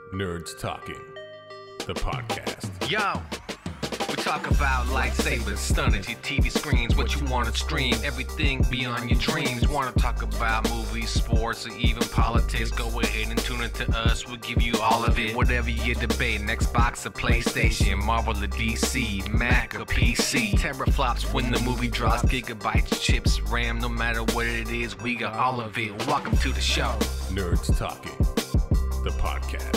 Nerds Talking, the podcast. Yo, we talk about lightsabers, stunning your TV screens, what you want to stream, everything beyond your dreams. Want to talk about movies, sports, or even politics? Go ahead and tune into us. We'll give you all of it. Whatever you're debating, Xbox or PlayStation, Marvel or DC, Mac or PC. Teraflops when the movie drops, gigabytes, chips, RAM, no matter what it is, we got all of it. Welcome to the show. Nerds Talking, the podcast.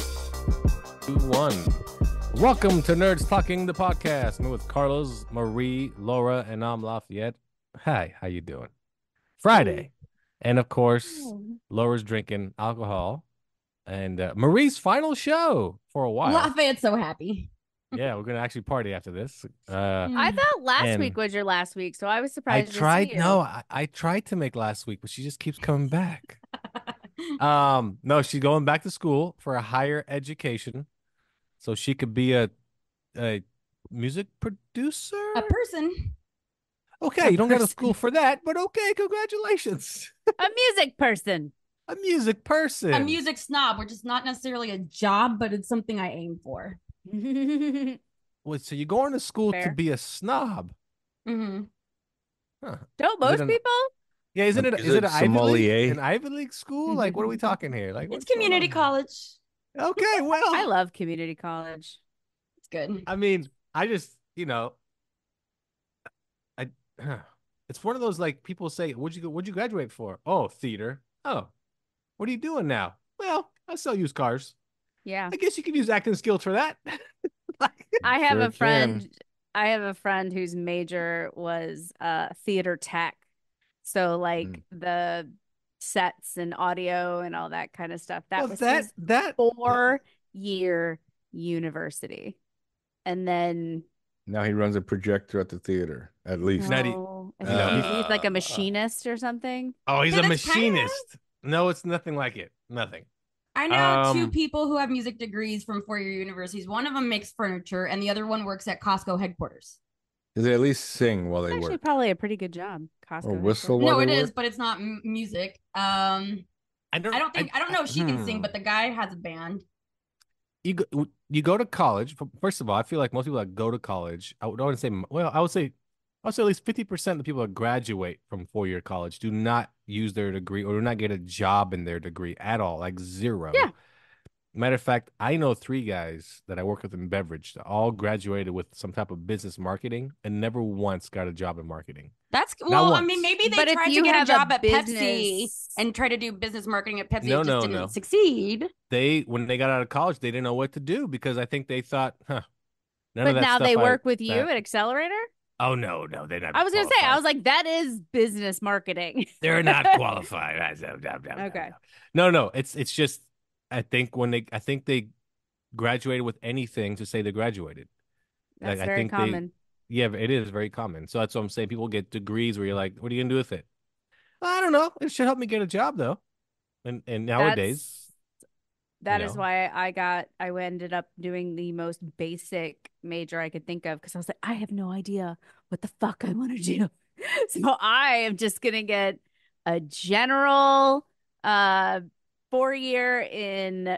2-1. Welcome to Nerds Talking, the podcast. I'm with Carlos, Marie, Laura, and I'm Lafayette. Hi, how you doing? Friday. And of course, Laura's drinking alcohol. And Marie's final show for a while. Lafayette's so happy. Yeah, we're going to actually party after this. I thought last week was your last week, so I was surprised to see you. I tried to make last week, but she just keeps coming back. No, she's going back to school for a higher education, so she could be a music producer. A person. Okay, you don't go to school for that, but okay, congratulations. A music person. A music person. A music snob, which is not necessarily a job, but it's something I aim for. Well, so you're going to school Fair. to be a snob. Mm-hmm. Huh. Don't most people? Yeah, isn't it? Is Is it it an Ivy League? sommelier? An Ivy League school? Like, what are we talking here? Like, It's what's going community on? college. Okay, well, I love community college. It's good. I mean, I just, I it's one of those, like, people say, what'd you graduate for? Oh, theater. Oh, what are you doing now? Well, I sell used cars. Yeah. I guess you could use acting skills for that. I have Sure a friend. I have a friend whose major was theater tech. So like the sets and audio and all that kind of stuff. That Well, was that his that 4-year university. And then Now he runs a projector at the theater, at least. Not e- he's like a machinist or something. Oh, he's Yeah, a that's kinda- machinist. No, it's nothing like it. Nothing. I know two Um, people who have music degrees from four-year universities. One of them makes furniture, and the other one works at Costco headquarters. Does they at least sing while It's they actually work? probably a pretty good job. Costco Or has whistle that. while No, they it is, work? but it's not music. I I don't know if she can sing, but the guy has a band. you go to college. First of all, I feel like most people that go to college, I would say, well, I would say at least 50% of the people that graduate from 4-year college do not use their degree or do not get a job in their degree at all, like zero. Yeah. Matter of fact, I know 3 guys that I work with in beverage that all graduated with some type of business marketing and never once got a job in marketing. That's Not well. I once. mean, maybe they But if tried to you get a have job at Pepsi business- and try to do business marketing at Pepsi. No, It just no, didn't no. succeed. When they got out of college, they didn't know what to do because I think they thought, none of But that now stuff they I- work with you that- at Accelerator? Oh, no, they're not. I was going to say, I qualified. was like, that is business marketing. They're not qualified. Okay. No. It's just I think they graduated with anything to say they graduated. That's I very think common. Yeah, it is very common. So that's what I'm saying. People get degrees where you're like, what are you gonna do with it? I don't know. It should help me get a job though. And nowadays, That you is know. why I ended up doing the most basic major I could think of because I was like, I have no idea what the fuck I want to do. So I am just gonna get a general 4-year in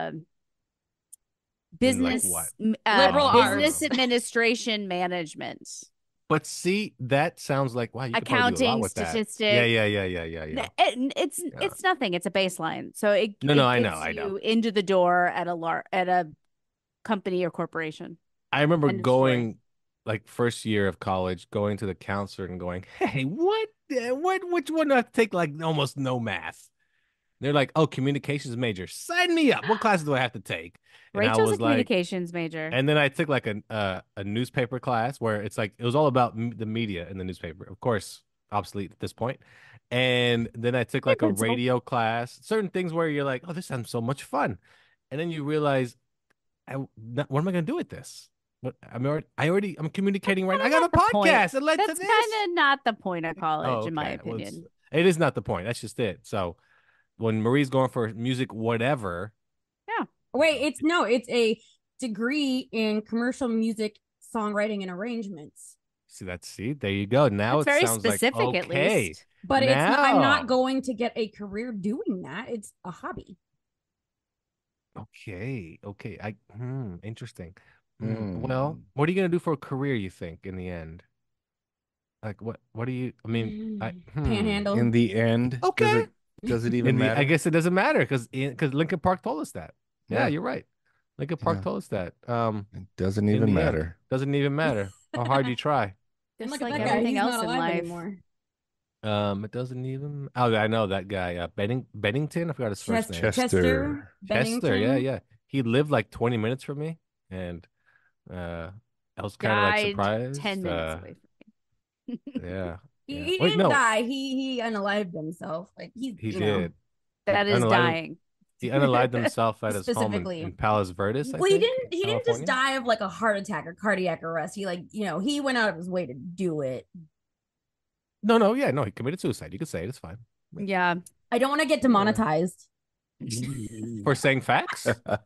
business what? Liberal business arts. administration management. but see, that sounds like wow, you could probably do a lot Accounting, with that. statistics. Yeah. It's nothing. It's a baseline. So it No, I gets know, I know. you into the door at a company or corporation. I remember End of going like first year of college, going to the counselor and going, "Hey, which one do I have to take like almost no math?" They're like, "Oh, communications major. Sign me up. What classes do I have to take?" And I Rachel's a was like, communications major. and then I took like a newspaper class where it's like it was all about the media in the newspaper. Of course, obsolete at this point. And then I took like a Principal. radio class. Certain things where you're like, "Oh, this sounds so much fun," and then you realize, what am I going to do with this? But I'm communicating right now. I got a Not the point. podcast. It led to That's this. kind of not the point of college, in my okay. Well, opinion. it is not the point. That's just it. So when Marie's going for music, whatever, Wait, it's a degree in commercial music songwriting and arrangements. see, there you go. Now It's very it sounds specific, like at okay. least. But I'm Now. not going to get a career doing that. It's a hobby. Okay. Interesting. Hmm. Well, what are you gonna do for a career, you think, in the end? Like what do you I mean, Panhandle. In the end, Okay. does it even in the matter? I guess it doesn't matter because Lincoln Park told us that. Yeah, Yeah. you're right. Lincoln Park Yeah. told us that. It doesn't In even the end, matter. doesn't even matter how hard you try. And Just look at like that guy. everything He's else not in alive life. anymore. It doesn't even. Oh, I know that guy. Bennington. I forgot his first name. Chester. Chester. Yeah, Bennington. yeah. He lived like 20 minutes from me, and I was kind of like Died surprised. 10 minutes away from me. Yeah, He, yeah. he Wait, didn't no, die. He unalived himself. Like he you know, did. He That is unalived, dying. he unalived himself at his home Specifically. in Palos Verdes, I Well, he think, didn't just California. die of like a heart attack or cardiac arrest. He he went out of his way to do it. No, yeah, no. He committed suicide. You could say it. It's fine. Yeah. I don't want to get demonetized. For saying facts.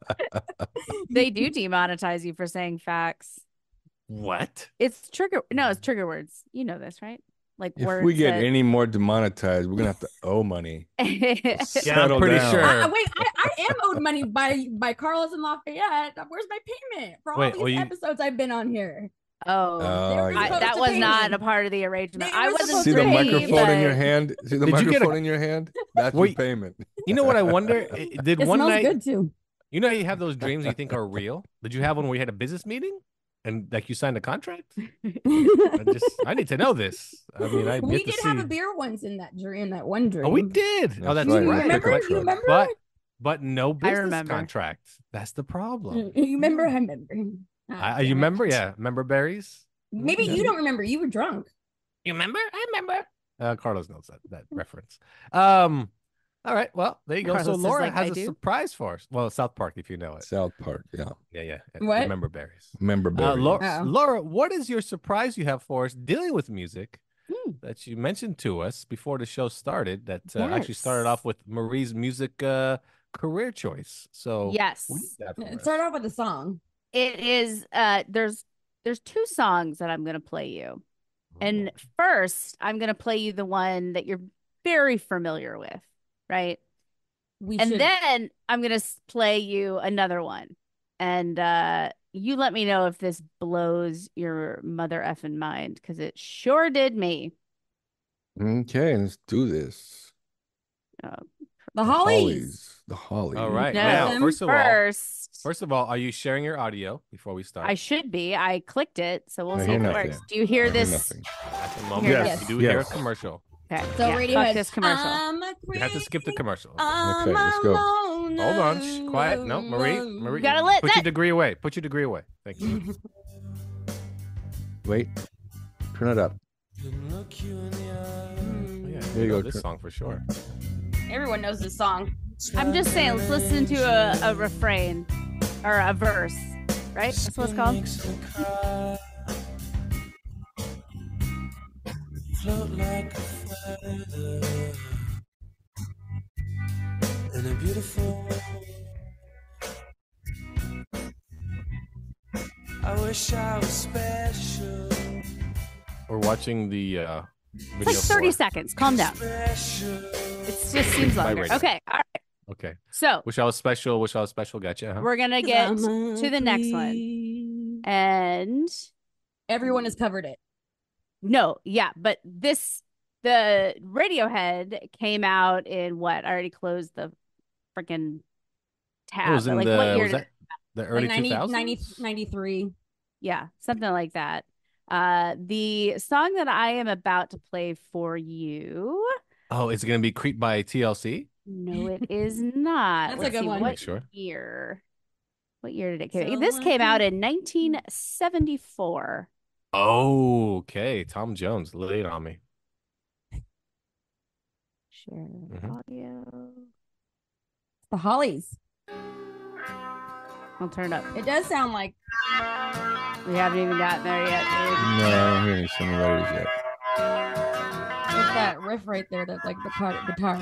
They do demonetize you for saying facts. What? It's trigger words. You know this, right? Like If words we get that... any more demonetized, we're gonna have to owe money. Yeah, I'm Settle pretty down. sure. Wait, I am owed money by Carlos and Lafayette. Where's my payment for all these episodes I've been on here? Oh, Yeah. that was not a part of the arrangement. They I were wasn't supposed See to the pay, microphone in your but- hand? See the Did you get microphone in your hand? That's your Wait. payment. You know what I wonder? Did It one smells night? good too. You know how you have those dreams you think are real? Did you have one where you had a business meeting and like you signed a contract? I need to know this. I mean, I We get to did have a see. beer once in that one dream. Oh, we did. Oh, that's That's You right. right. remember? Pickup You truck. remember? But no I business remember. contract. That's the problem. You remember? I remember. You remember? Yeah, remember berries? Maybe you don't remember. You were drunk. You remember? I remember. Carlos knows that reference. All right. Well, there you go. Carlos So is Laura like, has I a do? surprise for us. Well, South Park, if you know it. South Park, yeah. Yeah. What? Remember berries. Member berries. Oh. Laura, what is your surprise you have for us dealing with music that you mentioned to us before the show started? That actually started off with Marie's music career choice. So Yes. what is that for us? Start off with a song. It is there's two songs that I'm going to play you. And first, I'm going to play you the one that you're very familiar with, right? Then I'm going to play you another one. And you let me know if this blows your mother effing mind, because it sure did me. Okay, let's do this. The Hollies. The Hollies. All right. No, Now, first first of all, are you sharing your audio before we start? I should be. I clicked it, so we'll I see hear if it nothing. works. Do you hear I hear this? nothing. At the moment, Yes. you do hear a Yes. commercial. Okay. So yeah, Radiohead. fuck this commercial. You have to skip the commercial. Okay, let's go. Hold on. Quiet. No, Marie. You gotta let Put that. your degree away. Put your degree away. Thank you. Wait. Turn it up. Yeah, There you go. This song for sure. Everyone knows this song. I'm just saying, let's listen to a refrain or a verse, right? That's what it's called. Float like a feather in a beautiful world. I wish I was special. We're watching the It's video. like 30 for- seconds. Calm down. Special. It just seems By longer. radio. Okay. All right. Okay. So Wish I was special. Wish I was special. Gotcha. Huh? we're going to get to the next one. And Everyone has covered it. no, yeah, but the Radiohead came out in what? I already closed the freaking tab. It was but in like the what year was did- that the early 2000s? 93. Yeah, something like that. The song that I am about to play for you. Oh, it's gonna be "Creep" by TLC. No, it is not. That's a Let's good see, one. What Make sure. year? What year did it come out? This came out in 1974. Oh, okay. Tom Jones, lay it on me. Share Mhm. audio. The Hollies. I'll turn it up. It does sound like We haven't even gotten there yet, dude. No, I don't hear any similarities yet. it's that riff right there. That's like the guitar.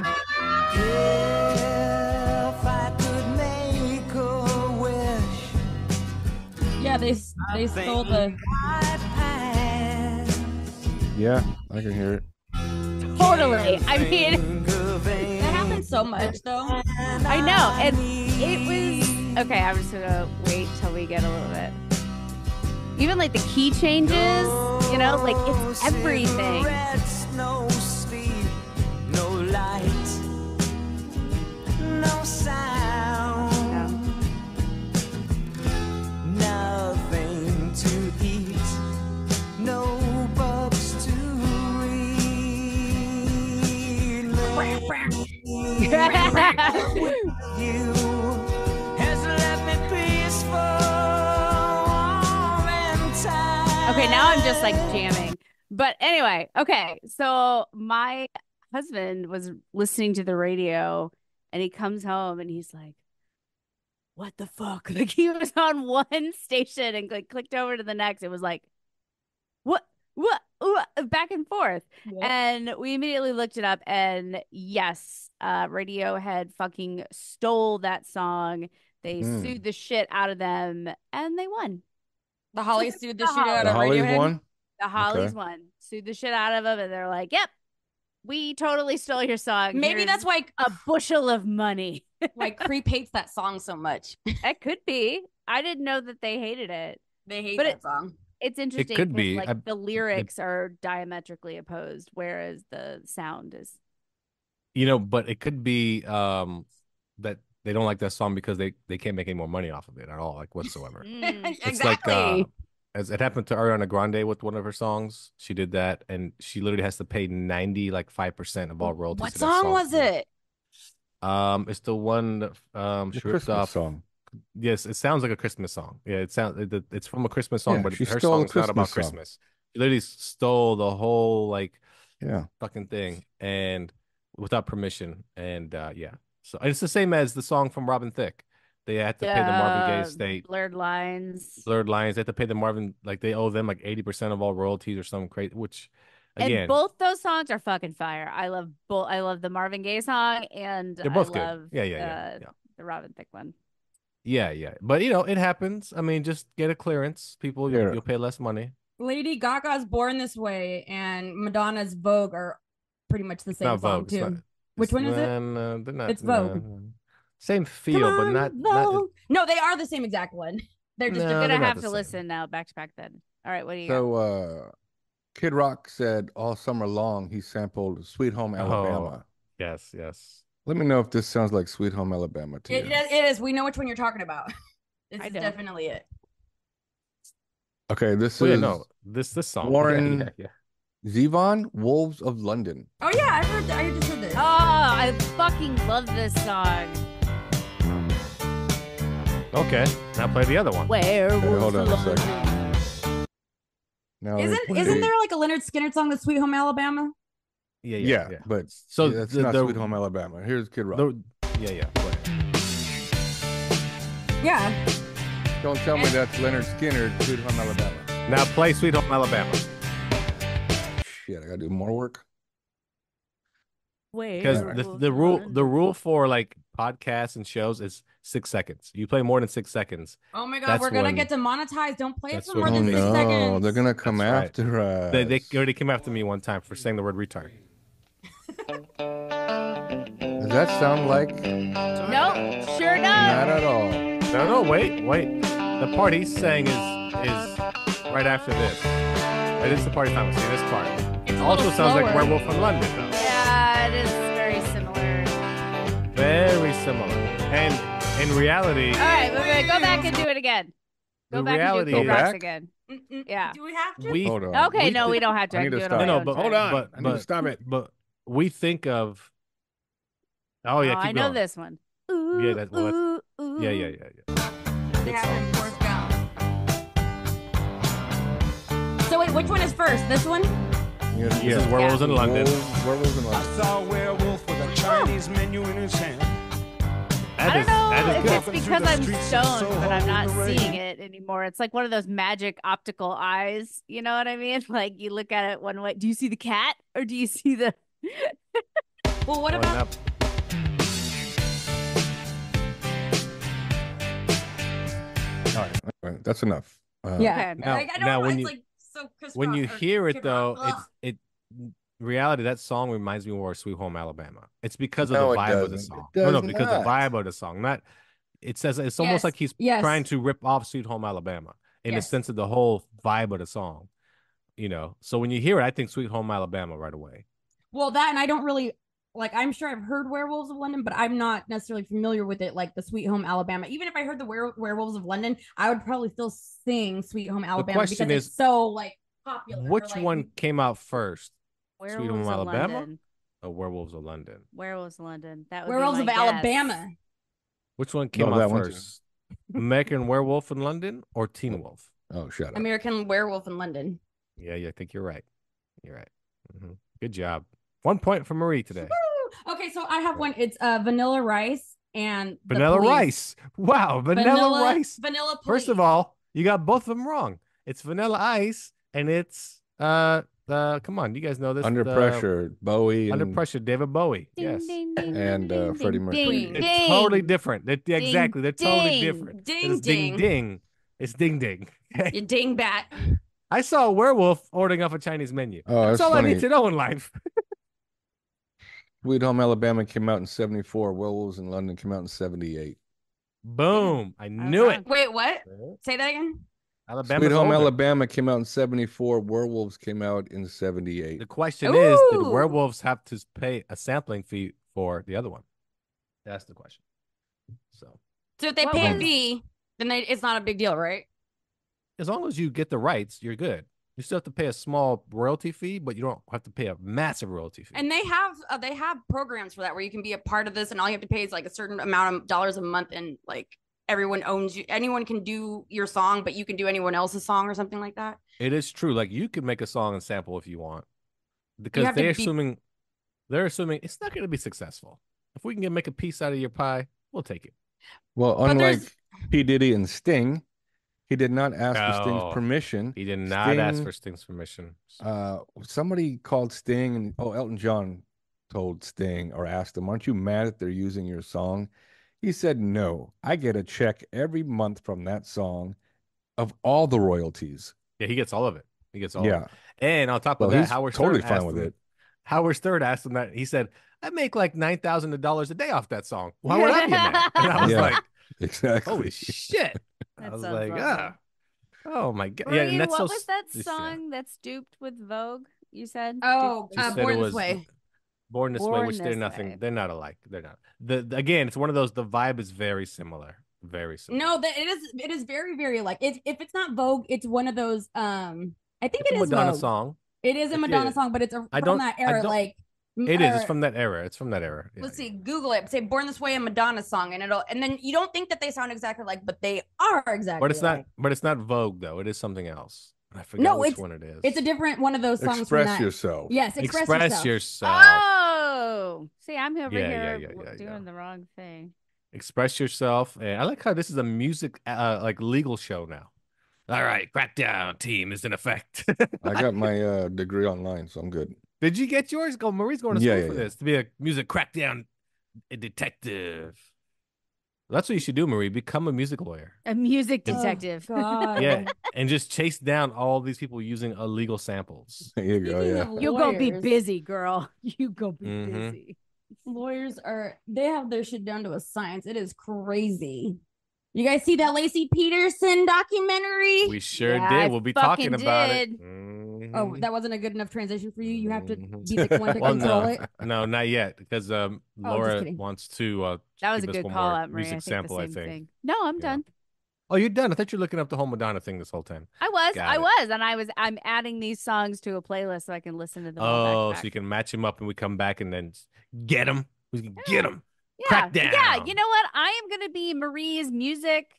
If I could make a wish, Yeah, they stole the. I'd pass. Yeah, I can hear it. Totally. I mean, Think of That happens so much though. I know. And it was Okay, I'm just gonna wait till we get a little bit. Even like the key changes, you know, like it's everything. Cigarettes, no sleep, no light, no sound, nothing to eat, no books to read. You has left me peaceful and tired. Okay, now I'm just like jamming. But anyway, okay. So my husband was listening to the radio and he comes home and he's like, what the fuck? Like he was on one station and like clicked over to the next. It was like, what? Back and forth. Yep. And we immediately looked it up and yes, Radiohead fucking stole that song. They sued the shit out of them and they won. The Hollies sued the shit Hollies. out The of Hollies Radiohead. one. The Hollies Okay. won. Sued the shit out of them and they're like, yep, we totally stole your song. Maybe Here's that's why a bushel of money. Creep hates that song so much. That could be. I didn't know that they hated it. They hate But that song. It's interesting. could 'cause, be. like the lyrics are diametrically opposed, whereas the sound is. You know, but it could be that they don't like that song because they can't make any more money off of it at all, like whatsoever. It's Exactly. like as it happened to Ariana Grande with one of her songs. She did that, and she literally has to pay 95% of all royalties. What to that song was it? It's the one The she ripped Christmas off. song. Yes, it sounds like a Christmas song. Yeah, it's from a Christmas song, Yeah, but she her stole a song's not about Christmas song. Christmas. She literally stole the whole Yeah. fucking thing and without permission. And yeah. So it's the same as the song from Robin Thicke. They had to pay the Marvin Gaye estate. Blurred Lines. Blurred Lines. They had to pay the Marvin, like they owe them like 80% of all royalties or something crazy, which again, And both those songs are fucking fire. I love both. I love the Marvin Gaye song and they're both I good. love Yeah. the Robin Thicke one. Yeah. But you know, it happens. I mean, just get a clearance. People, Yeah. you'll pay less money. Lady Gaga's Born This Way and Madonna's Vogue are pretty much the same Not song Vogue. too. It's not, Which one is it? They're not, It's Vogue. Same feel, Come but on, not. Vogue. No, they are the same exact one. They're just No, You're they're gonna not have the to same. listen now. Back then. All right, what do you got? So Kid Rock said all summer long he sampled Sweet Home Alabama. Yes. Let me know if this sounds like Sweet Home Alabama to you. It is. We know which one you're talking about. This I is don't. definitely it. Okay, this Oh, yeah, is no, this song. Warren- Yeah. Zevon, Wolves of London. Oh yeah, I heard. I just heard this. Oh, I fucking love this song. Okay, now play the other one. Werewolves hold on a of second. London. Now Isn't there like a Leonard Skinner song, "The Sweet Home Alabama"? Yeah, but So that's the- not the- Sweet Home Alabama. Here's Kid Rock. Yeah. Play. Yeah. Don't tell me that's Leonard Skinner, Sweet Home Alabama. Now play Sweet Home Alabama. Shit, I gotta do more work. Because Werewolves the of rule London. for like podcasts and shows is 6 seconds. You play more than 6 seconds. Oh my God, That's we're gonna when- get demonetized. Don't play it that's for more when- Oh than 6 no, seconds. they're gonna come That's right. after us. They already came after me one time for saying the word retard. Does that sound like? No, sure Not does. at all. No, wait. The part he's saying is right after this. It is the party time. See this part. It's a Also little sounds like slower. Werewolf in London, though. Yeah, it is very similar. Very similar. And in reality, All right, we're gonna go back and do it again. Go The back reality and do is- Kid Rocks Back? again. Mm-mm. Yeah. Do we have to? we Hold on. Okay, We no, think- we don't have to. I I need can to do it stop. on my No, own but time. hold on. But I need to stop it. But we think of. Oh yeah, Oh, keep I know going. this one. Ooh, Yeah, well, ooh, ooh. Yeah. They have it in Forrest Gump. So wait, which one is first? This one? Yeah, This is Werewolves in London. Werewolves in I London. saw a werewolf with a Chinese menu in his hand. That I is don't know that is if good. it's because I'm Streets of stoned, Soho but I'm not in the rain. seeing it anymore. It's like one of those magic optical eyes. You know what I mean? Like you look at it one way. Do you see the cat or do you see the? Well, what Well, about? All right, that's enough. Yeah. Okay. Now- Like, I don't now know. when It's you- like so Chris when Rock you or hear it Kid though, Rock. Ugh. it's reality. That song reminds me more of Sweet Home Alabama. It's because of No, the it vibe of the doesn't. song. It No, does because the not. vibe of the song. Not it says it's almost like he's trying to rip off Sweet Home Alabama in the sense of the whole vibe of the song. So when you hear it, I think Sweet Home Alabama right away. Well, that, and I don't really like. I'm sure I've heard Werewolves of London, but I'm not necessarily familiar with it like the Sweet Home Alabama. Even if I heard the Werewolves of London, I would probably still sing Sweet Home Alabama because it's so like popular. Which one came out first? Werewolves Sweet Home of Alabama London. or Werewolves of London? Werewolves of London. That would Werewolves be of my Alabama. guess. Which one came out first? American Werewolf in London or Teen Wolf? Oh, shut up. American Werewolf in London. Yeah, I think you're right. You're right. Good job. 1 point for Marie today. Woo! Okay, so I have one. It's Vanilla Rice and Vanilla Rice. Wow, Vanilla Rice. Vanilla Police. First of all, you got both of them wrong. It's Vanilla Ice and it's come on, you guys know this. Under Pressure, Bowie. Under Pressure, David Bowie. Ding, Yes. ding, ding, And ding, Freddie ding, Mercury. ding, It's ding. totally different. Exactly. They're totally ding. different. Ding, It's ding ding. It's ding ding. You ding bat. I saw a werewolf ordering off a Chinese menu. Oh, That's all funny. I need to know in life. Sweet Home Alabama came out in 74. Werewolves in London came out in 78. Boom. I knew it. Wait, what? Say that again. Alabama's Sweet Home older. Alabama came out in 74. Werewolves came out in 78. The question is, did Ooh. werewolves have to pay a sampling fee for the other one? That's the question. So if they What pay a was- fee, then it's not a big deal, right? as long as you get the rights, you're good. You still have to pay a small royalty fee, but you don't have to pay a massive royalty fee. And they have programs for that where you can be a part of this, and all you have to pay is like a certain amount of dollars a month, and like everyone owns you. Anyone can do your song, but you can do anyone else's song or something like that. It is true. Like you could make a song and sample if you want, You because have to they're be- assuming it's not going to be successful. If we can make a piece out of your pie, we'll take it. Well, But unlike there's- P. Diddy and Sting, he did not ask for No. Sting's permission. He did not ask Sting- for Sting's permission. Somebody called Sting, and Elton John told Sting or asked him, "Aren't you mad that they're using your song?" He said, "No, I get a check every month from that song of all the royalties." Yeah, he gets all of it. He gets all of Yeah, it. And on top of well, that, he's Howard totally Stern fine asked with him- it. Howard Stern asked him that. He said, I make like $9,000 a day off that song. Why would I be mad? And I was Yeah. like, Exactly. holy shit. I That was sounds like, lovely. oh my God. Marie, Yeah, and that's what so was that yeah. song that's duped with Vogue? You said? Oh, Duped She with said Born it This was Way. Born This Way, Born which they're This nothing. Way. They're not alike. They're not. Again, it's one of those, the vibe is very similar. Very similar. No, it is very, very like if it's not Vogue, it's one of those I think It's it a is Madonna Vogue. song. It is a It Madonna is. song, but it's I from don't- that I era. don't- Like It is. It's from that era. It's from that era. Yeah, let's yeah. see, Google it. Say "Born This Way" a Madonna song, and then you don't think that they sound exactly like, but they are exactly. But it's not. like. But it's not Vogue though. It is something else. I forget No, which one it is. It's a different one of those songs. from Express that. yourself. Yes, express, yourself. Oh, see, I'm over Yeah, here yeah. doing the wrong thing. Express yourself. And I like how this is a music like legal show now. All right, crackdown team is in effect. I got my degree online, so I'm good. Did you get yours? Go, Marie's going to Yeah, school yeah, for yeah. this to be a music crackdown detective. That's what you should do, Marie. Become a music lawyer. A music Oh, detective. God. Yeah, and just chase down all these people using illegal samples. There you go. Speaking Yeah. of You go be lawyers, busy, girl. You go be Mhm. busy. Lawyers they have their shit down to a science. It is crazy. You guys see that Laci Peterson documentary? We sure Yeah, I did. We'll be talking fucking about did. it. Mhm. Oh, that wasn't a good enough transition for you. You have to Mhm. be the one to Well, control no, it. no, not yet, because Laura kidding. wants to. That was a give us good one call more out, Marie. I music think sample. the I same think. thing. No, I'm Yeah. done. Oh, you're done. I thought you were looking up the whole Madonna thing this whole time. I Got it. was, and I'm adding these songs to a playlist so I can listen to them all Oh, back so to you back. can match him up, and we come back and then get him. We can get him. Yeah, Crackdown. yeah. You know what? I am gonna be Marie's music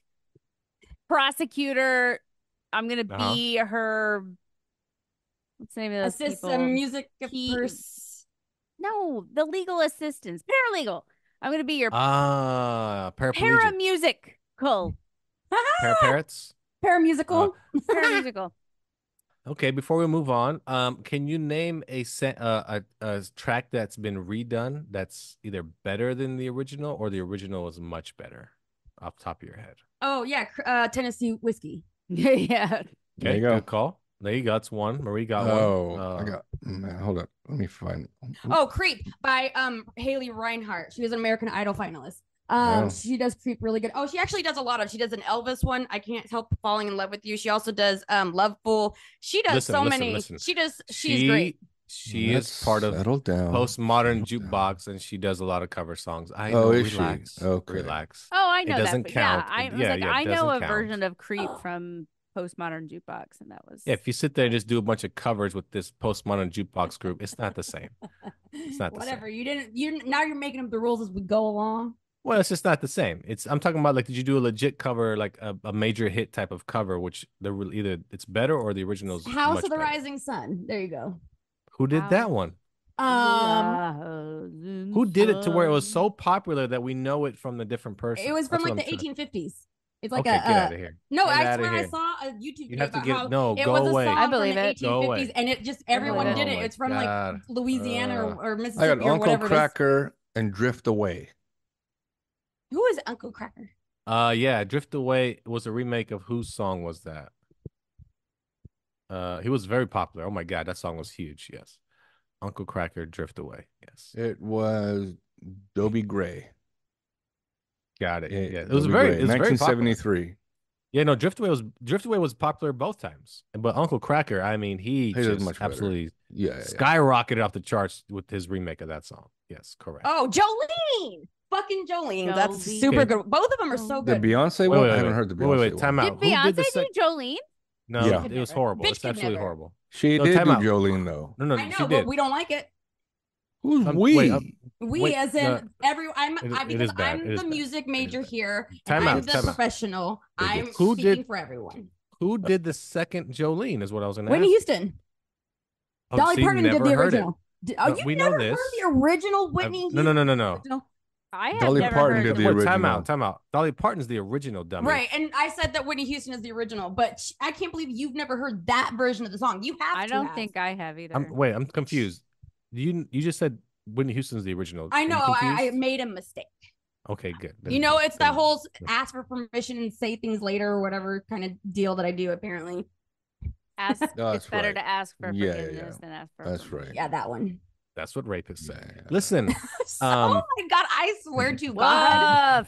prosecutor. I'm gonna Uh-huh. be her. What's the name of those Assist people? music He- pers- No, the legal assistants, paralegal. I'm gonna be your Paraplegic. paramusical, Parrots. paramusical. paramusical. Okay, before we move on, can you name a track that's been redone that's either better than the original or the original is much better off the top of your head? Oh yeah, Tennessee whiskey. Yeah. There Okay, you go. good call. There you go. That's one. Marie got one. Oh, I got. Man, hold up. Let me find. Oh, Creep by Haley Reinhart. She was an American Idol finalist. She does Creep really good. Oh, she actually does a lot of. She does an Elvis one. I Can't Help Falling in Love with You. She also does Loveful. She does many. She does. She's great. She is part of Postmodern Jukebox, and she does a lot of cover songs. I know. Relax. Okay. Relax. Oh, I know it doesn't count. Yeah, I know a version of Creep from Postmodern Jukebox, and that was. Yeah, if you sit there and just do a bunch of covers with this Postmodern Jukebox group, it's not the same. It's not the same. Now you're making up the rules as we go along. Well, it's just not the same. I'm talking about like, did you do a legit cover, like a major hit type of cover, which either it's better or the original's House of the Rising Sun. There you go. Who did that one? Who did it to where it was so popular that we know it from the different person? It was from like the 1850s. It's like get out of here. No, I swear I saw a YouTube video about how it was a song I believe from the 1850s, and it just everyone did it. It's from like Louisiana or Mississippi. I got Uncle Cracker and Drift Away. Who is Uncle Cracker? Yeah, Drift Away was a remake of whose song was that? He was very popular. Oh my God, that song was huge. Yes. Uncle Cracker, Drift Away. Yes. It was Dobie Gray. Got it. Yeah. It was very 1973. Yeah, no, Drift Away was popular both times. But Uncle Cracker, I mean, he just absolutely skyrocketed off the charts with his remake of that song. Yes, correct. Oh, Jolene. Fucking Jolene. That's super good. Both of them are so good. The Beyonce one? I haven't heard the Beyonce one. Time out. Did Beyonce do Jolene? No, it was horrible. It's absolutely horrible. She did do Jolene, though. No, I know, but we don't like it. Who's we? We, as in everyone. I'm the music major here. I'm the professional. I'm speaking for everyone. Who did the second Jolene? Is what I was going to ask. Whitney Houston. Dolly Parton did the original. We know this. Heard the original Whitney Houston? No. I have Dolly never Parton heard did the original. Time out. Dolly Parton's the original, dummy. Right, and I said that Whitney Houston is the original, but I can't believe you've never heard that version of the song. You have. I don't think I have either. I'm confused. You just said Whitney Houston's the original. I know. I made a mistake. Okay, good. It's that whole ask for permission and say things later or whatever kind of deal that I do. Apparently, it's better to ask for forgiveness than ask for. That's right. Yeah, that one. That's what rapists say. Listen. Oh my God, I swear to God.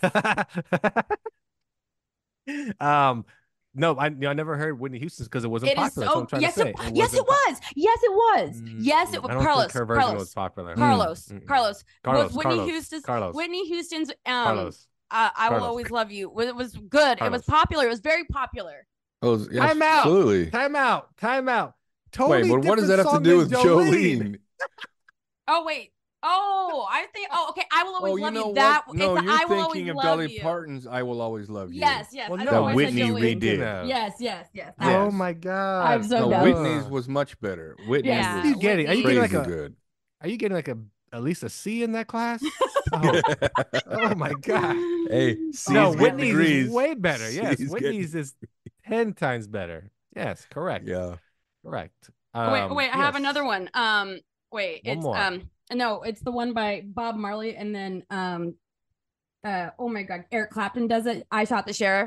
No, I never heard Whitney Houston's because it wasn't popular. That's what I'm trying to say. Yes, it was. Yes, it was. Yes, it was. I don't think her version was popular. Carlos. Carlos. Whitney Houston's I Will Always Love You. It was good. It was popular. It was very popular. Oh, yes, absolutely. Time out. Totally. Wait, but what does that have to do with Jolene? Oh, wait. Oh, I think. Oh, okay. I Will Always Love You. No, you're thinking of Dolly Parton's "I Will Always Love You." Yes. Well, that Whitney redid. Yes. Oh my God. I'm so dumb. Whitney's was much better. Whitney's was Are you getting good. Are you getting at least a C in that class? Oh my God. Hey, Whitney's is way better. Yes, Whitney's is 10 times better. Yes, correct. Yeah, correct. Wait. I have another one. One more. No, it's the one by Bob Marley, and then oh my God, Eric Clapton does it. I Shot the Sheriff.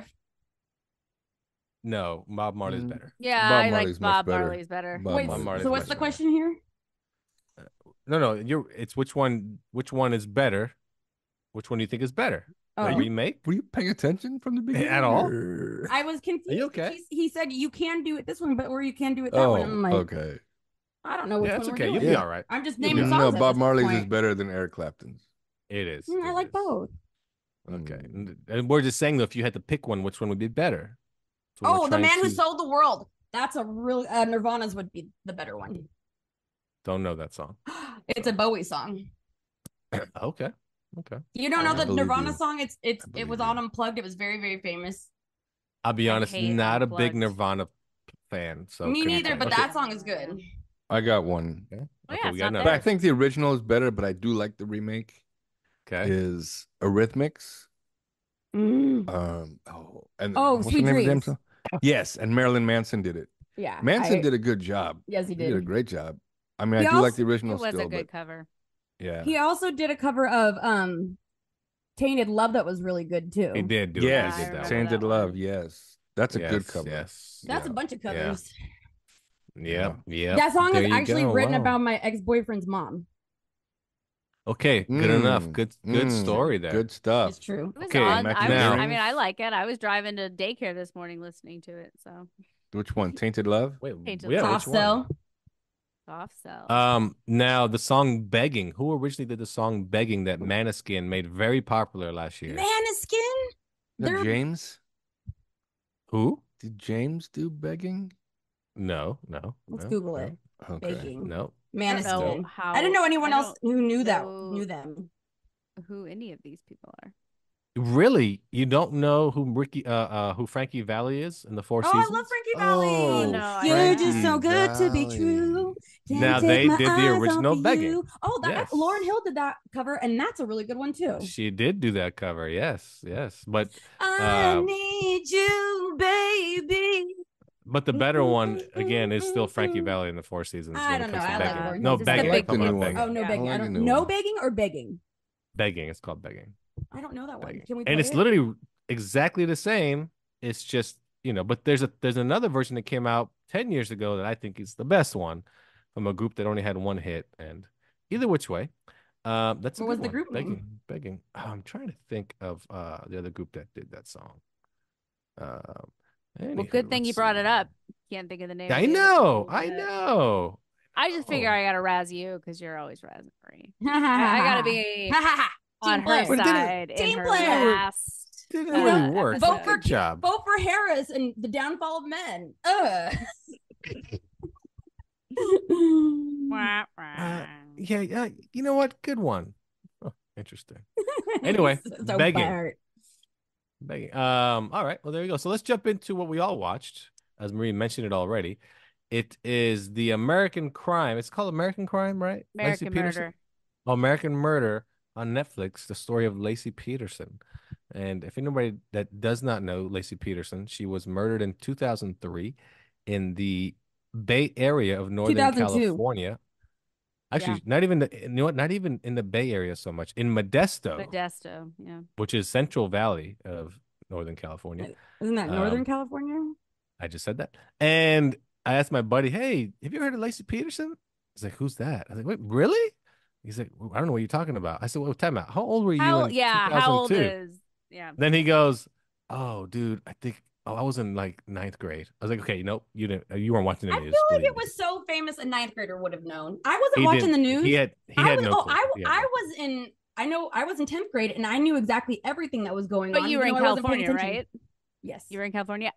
No, Bob Marley's better. Yeah, I like Bob Marley's better. Wait, so what's the question here? No, it's which one is better? Which one do you think is better? The remake? Were you paying attention from the beginning at all? I was confused. Are you okay? He said you can do it this one, or you can do it that one. I'm like, okay. I don't know which one. That's okay. You'll be all right. I'm just naming songs. No, Bob Marley's is better than Eric Clapton's. It is. I like both. Okay, and we're just saying though, if you had to pick one, which one would be better? The Man Who Sold the World. That's a real Nirvana's would be the better one. Don't know that song. It's a Bowie song. Okay. You don't know the Nirvana song? It was on Unplugged. It was very, very famous. I'll be honest, not a big Nirvana fan. So me neither, but that song is good. I got one. Okay. We got but I think the original is better, but I do like the remake. Okay. Is Eurythmics. Sweet Dreams. Yes, and Marilyn Manson did it. Yeah. Manson did a good job. Yes, he did. He did a great job. I mean, I do like the original. It was a good cover. Yeah. He also did a cover of Tainted Love that was really good too. He did do it. Tainted Love, yes. That's a good cover. Yes. That's a bunch of covers. Yeah. That song is actually written about my ex-boyfriend's mom. Okay, good enough. Good True. story there. Good stuff. It's true. It was Okay, on. Mac I and was. now- I mean, I earrings. like it. I was driving to daycare this morning listening to it. So Which one? Tainted Love? Wait, Tainted yeah, Love. which Soft one? sell. soft sell. Now the song "Begging." Who originally did the song "Begging" that Maneskin made very popular last year? Maneskin. Is that They're James? Who? Did James do begging? No, Let's no, Google no, it. Okay. Baking. no. I don't know Maneskin. how. I didn't know anyone I else don't who knew know them. who any of these people are. Really? You don't know who Frankie Valli is in the Four Oh, I Seasons? love Frankie Oh, Valley. no, I You're don't. just so Frankie good to be Valli. true. Now Can't take they my did the eyes original off of Begging. you. Oh, Yes. Lauren Hill did that cover, and that's a really good one too. She did do that cover. Yes, yes. I need you, baby. But the better one again is still Frankie Valli in the Four Seasons I when it don't comes know. to I like begging. Lauryn No, Hill. This is the begging. I I'm like the talking new about one. begging. Oh no, Yeah. begging. I I like don't the new no one. begging or begging. Begging. It's called begging. I don't know that one. Begging. Can we And play it's it? literally exactly the same. It's just, but there's another version that came out 10 years ago that I think is the best one from a group that only had one hit. And either which way, that's a What good was the one. group name? Begging. Oh, I'm trying to think of the other group that did that song. Well, Anywho, good thing you let's brought see. it up. Can't think of the name. I of the other know. song, I but know. I just figure Oh. I gotta razz you because you're always razzing Marie. I gotta be on Team her player. But it didn't- side in Team her player. last. Didn't You really know, work. vote for Good job. Vote for Harris and the downfall of men. Ugh. Wah, wah. Yeah. You know what? Good one. Oh, interesting. Anyway, so begging. bad. Begging. All right. Well, there you go. So let's jump into what we all watched, as Marie mentioned it already. It is the American Crime. It's called American Crime, right? Laci American Peterson? Murder. Oh, American Murder on Netflix, the story of Laci Peterson. And if anybody that does not know Laci Peterson, she was murdered in 2003 in the Bay Area of Northern 2002. California. Actually, not even not even in the Bay Area so much. In Modesto, Modesto. Yeah. which is Central Valley of Northern California. Isn't that Northern California? I just said that. And I asked my buddy, "Hey, have you heard of Laci Peterson?" He's like, "Who's that?" I was like, "Wait, really?" He's like, "I don't know what you're talking about." I said, "Well, time out. How old were you in How old 2002?" is? Yeah. Then he goes, "Oh, dude, I was in like ninth grade." I was like, "Okay, nope, you didn't. You weren't watching the I news." feel like believe it me." was so famous a ninth grader would have known. I wasn't He watching didn't- the news. He had I was, no clue. He had I no was in. I know I was in 10th grade and I knew exactly everything that was going on. But you were even in though I wasn't paying California, attention. right? Yes. You were in California.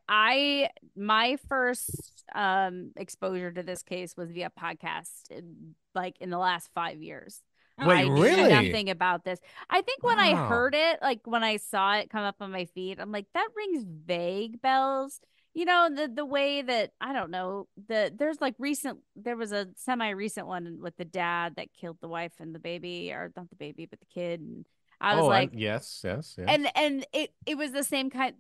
My first exposure to this case was via podcast, like in the last 5 years. Wait, I knew really? nothing about this. I think when I Wow. heard it, like when I saw it come up on my feed, I'm like, that rings vague bells. You know, the way that I don't know, there was a semi-recent one with the dad that killed the wife and the baby, or not the baby, but the kid. And I was like, yes. and it was the same kind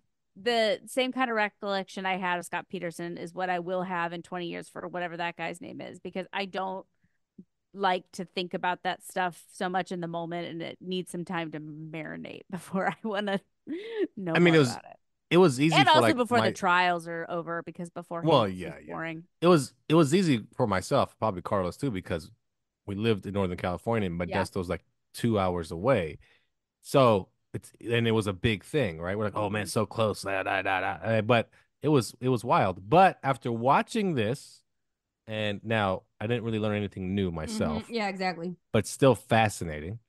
of recollection I had of Scott Peterson is what I will have in 20 years for whatever that guy's name is, because I don't like to think about that stuff so much in the moment, and it needs some time to marinate before I want to know more about it. It was easy And for also like before my, the trials are over, because beforehand well, it's yeah, just boring. It was easy for myself, probably Carlos too, because we lived in Northern California and Modesto's like 2 hours away. So it was a big thing, right? We're like, oh man, so close. But it was wild. But after watching this, and now I didn't really learn anything new myself, Yeah, exactly. but still fascinating.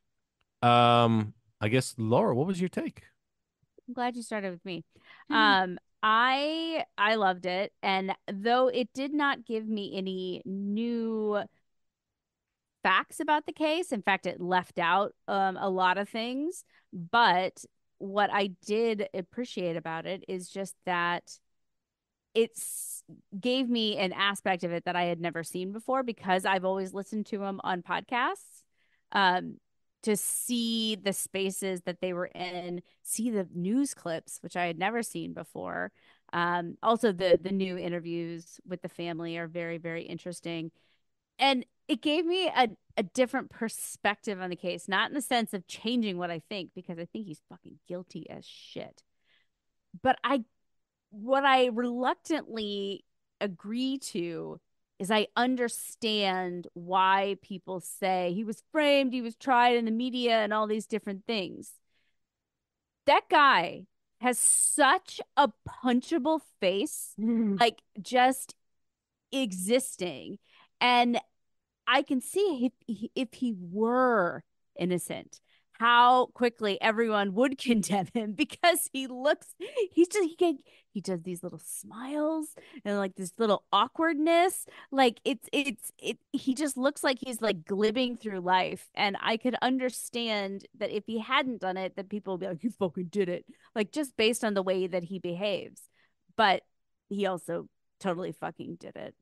I guess Laura, what was your take? I'm glad you started with me. I loved it, and though it did not give me any new facts about the case, in fact, it left out a lot of things. But what I did appreciate about it is just that it's gave me an aspect of it that I had never seen before, because I've always listened to them on podcasts. To see the spaces that they were in, see the news clips, which I had never seen before. Also, the new interviews with the family are very, very interesting. And it gave me a different perspective on the case, not in the sense of changing what I think, because I think he's fucking guilty as shit. But what I reluctantly agree to is I understand why people say he was framed, he was tried in the media, and all these different things. That guy has such a punchable face, like just existing. And I can see if he were innocent, how quickly everyone would condemn him because he does these little smiles and like this little awkwardness. Like he just looks like he's like glibbing through life. And I could understand that if he hadn't done it, that people would be like, you fucking did it. Like just based on the way that he behaves. But he also totally fucking did it.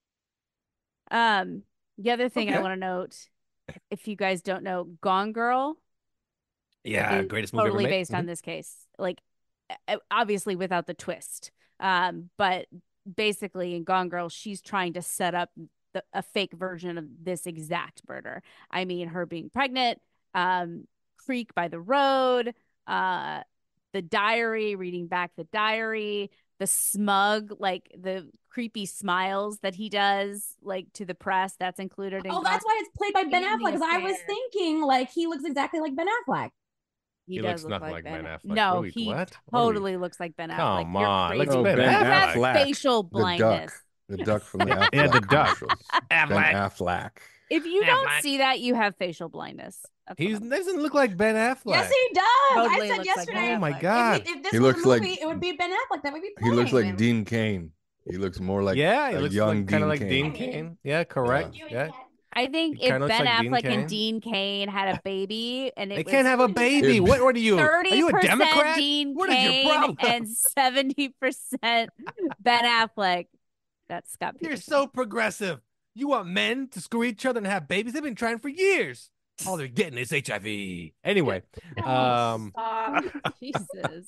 The other thing I want to note, if you guys don't know, Gone Girl, greatest movie totally ever made. based on this case. Like, obviously without the twist. But basically in Gone Girl, she's trying to set up a fake version of this exact murder. I mean, her being pregnant, creek by the road, the diary, reading back the diary, the smug, like the creepy smiles that he does, like to the press, that's included in. Oh, that's why it's played by Ben Affleck. Because I was thinking, like, he looks exactly like Ben Affleck. He looks look nothing like Ben Affleck. No, he totally looks like Ben Affleck. Come on, you're crazy. Ben You have Affleck. facial blindness. The duck from the Affleck Yeah, the duck. commercials. Ben Affleck. If you don't see that, you have facial blindness. He doesn't look like Ben Affleck. Yes, he does. Totally I said yesterday. Oh my God. If this He was looks a movie, like- it would be Ben Affleck that would be He playing looks like him. Dean Cain. He looks more like he a looks young kind of like Dean Dean Cain. Yeah, correct. Yeah. I think He if kinda Ben looks like Dean Affleck Cain. and Dean Cain had a baby and They it can't was have a baby. If- What are you? Are you a 30% Democrat? Dean What is your Cain problem? and 70% Ben Affleck, that's Scott You're Peterson. so progressive. You want men to screw each other and have babies? They've been trying for years. All they're getting is HIV. Anyway, Stop. Jesus.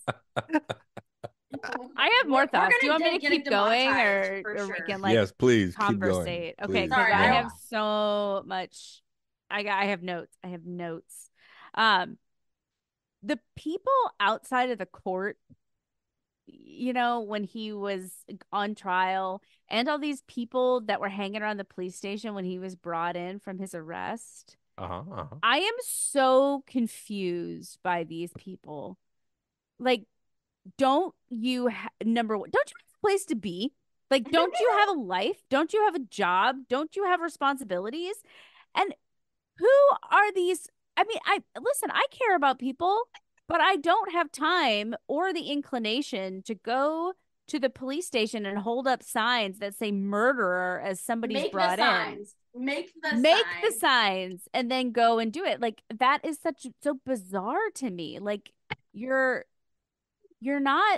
I have more thoughts. Do you want me to keep going or we can like yes, please keep conversate? going. Okay, Please. because Sorry, I I have so much. I have notes. I have notes. The people outside of the court, you know, when he was on trial, and all these people that were hanging around the police station when he was brought in from his arrest. I am so confused by these people. Like, don't you number one, don't you have a place to be? Like, don't you have a life? Don't you have a job? Don't you have responsibilities? And who are these? I mean, I care about people, but I don't have time or the inclination to go to the police station and hold up signs that say murderer as somebody's brought in. Make the signs and then go and do it. Like, that is so bizarre to me. Like, you're not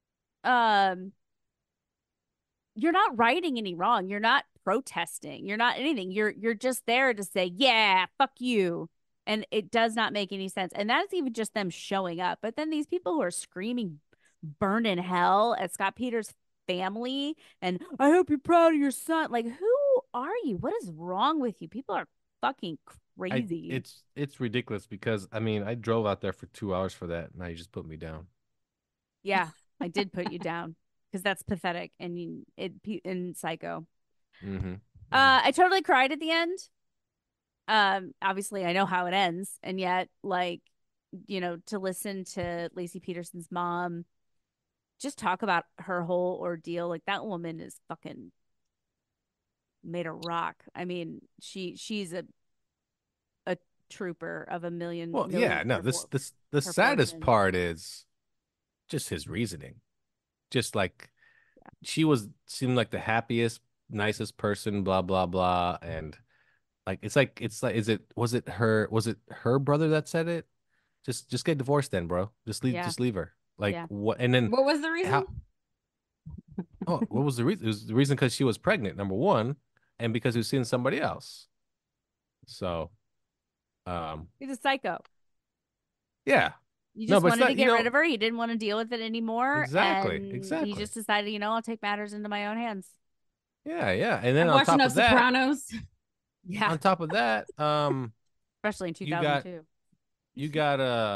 righting any wrong. You're not protesting. You're not anything. You're just there to say, yeah, fuck you. And it does not make any sense. And that's even just them showing up. But then these people who are screaming burn in hell at Scott Peters' family and I hope you're proud of your son. Like, who are you? What is wrong with you? People are fucking crazy. It's ridiculous because I mean I drove out there for 2 hours for that. Now you just put me down. Yeah, I did put you down because that's pathetic and psycho. I totally cried at the end. Obviously I know how it ends, and yet, like, you know, to listen to Laci Peterson's mom just talk about her whole ordeal, like, that woman is fucking made of rock. I mean, she's a trooper of a million. Well, yeah, no, the saddest part is just his reasoning. Just like seemed like the happiest, nicest person, blah blah blah, and it's like was it her brother that said it? Just get divorced then, bro. Just leave her. Like, what? And then what was the reason? What was the reason? It was the reason because she was pregnant, number one, and because he was seeing somebody else. So, he's a psycho. Yeah. You just wanted to get rid of her. You didn't want to deal with it anymore. Exactly. He just decided, I'll take matters into my own hands. Yeah. And then on top of that, Sopranos. Yeah. On top of that, especially in 2002. You got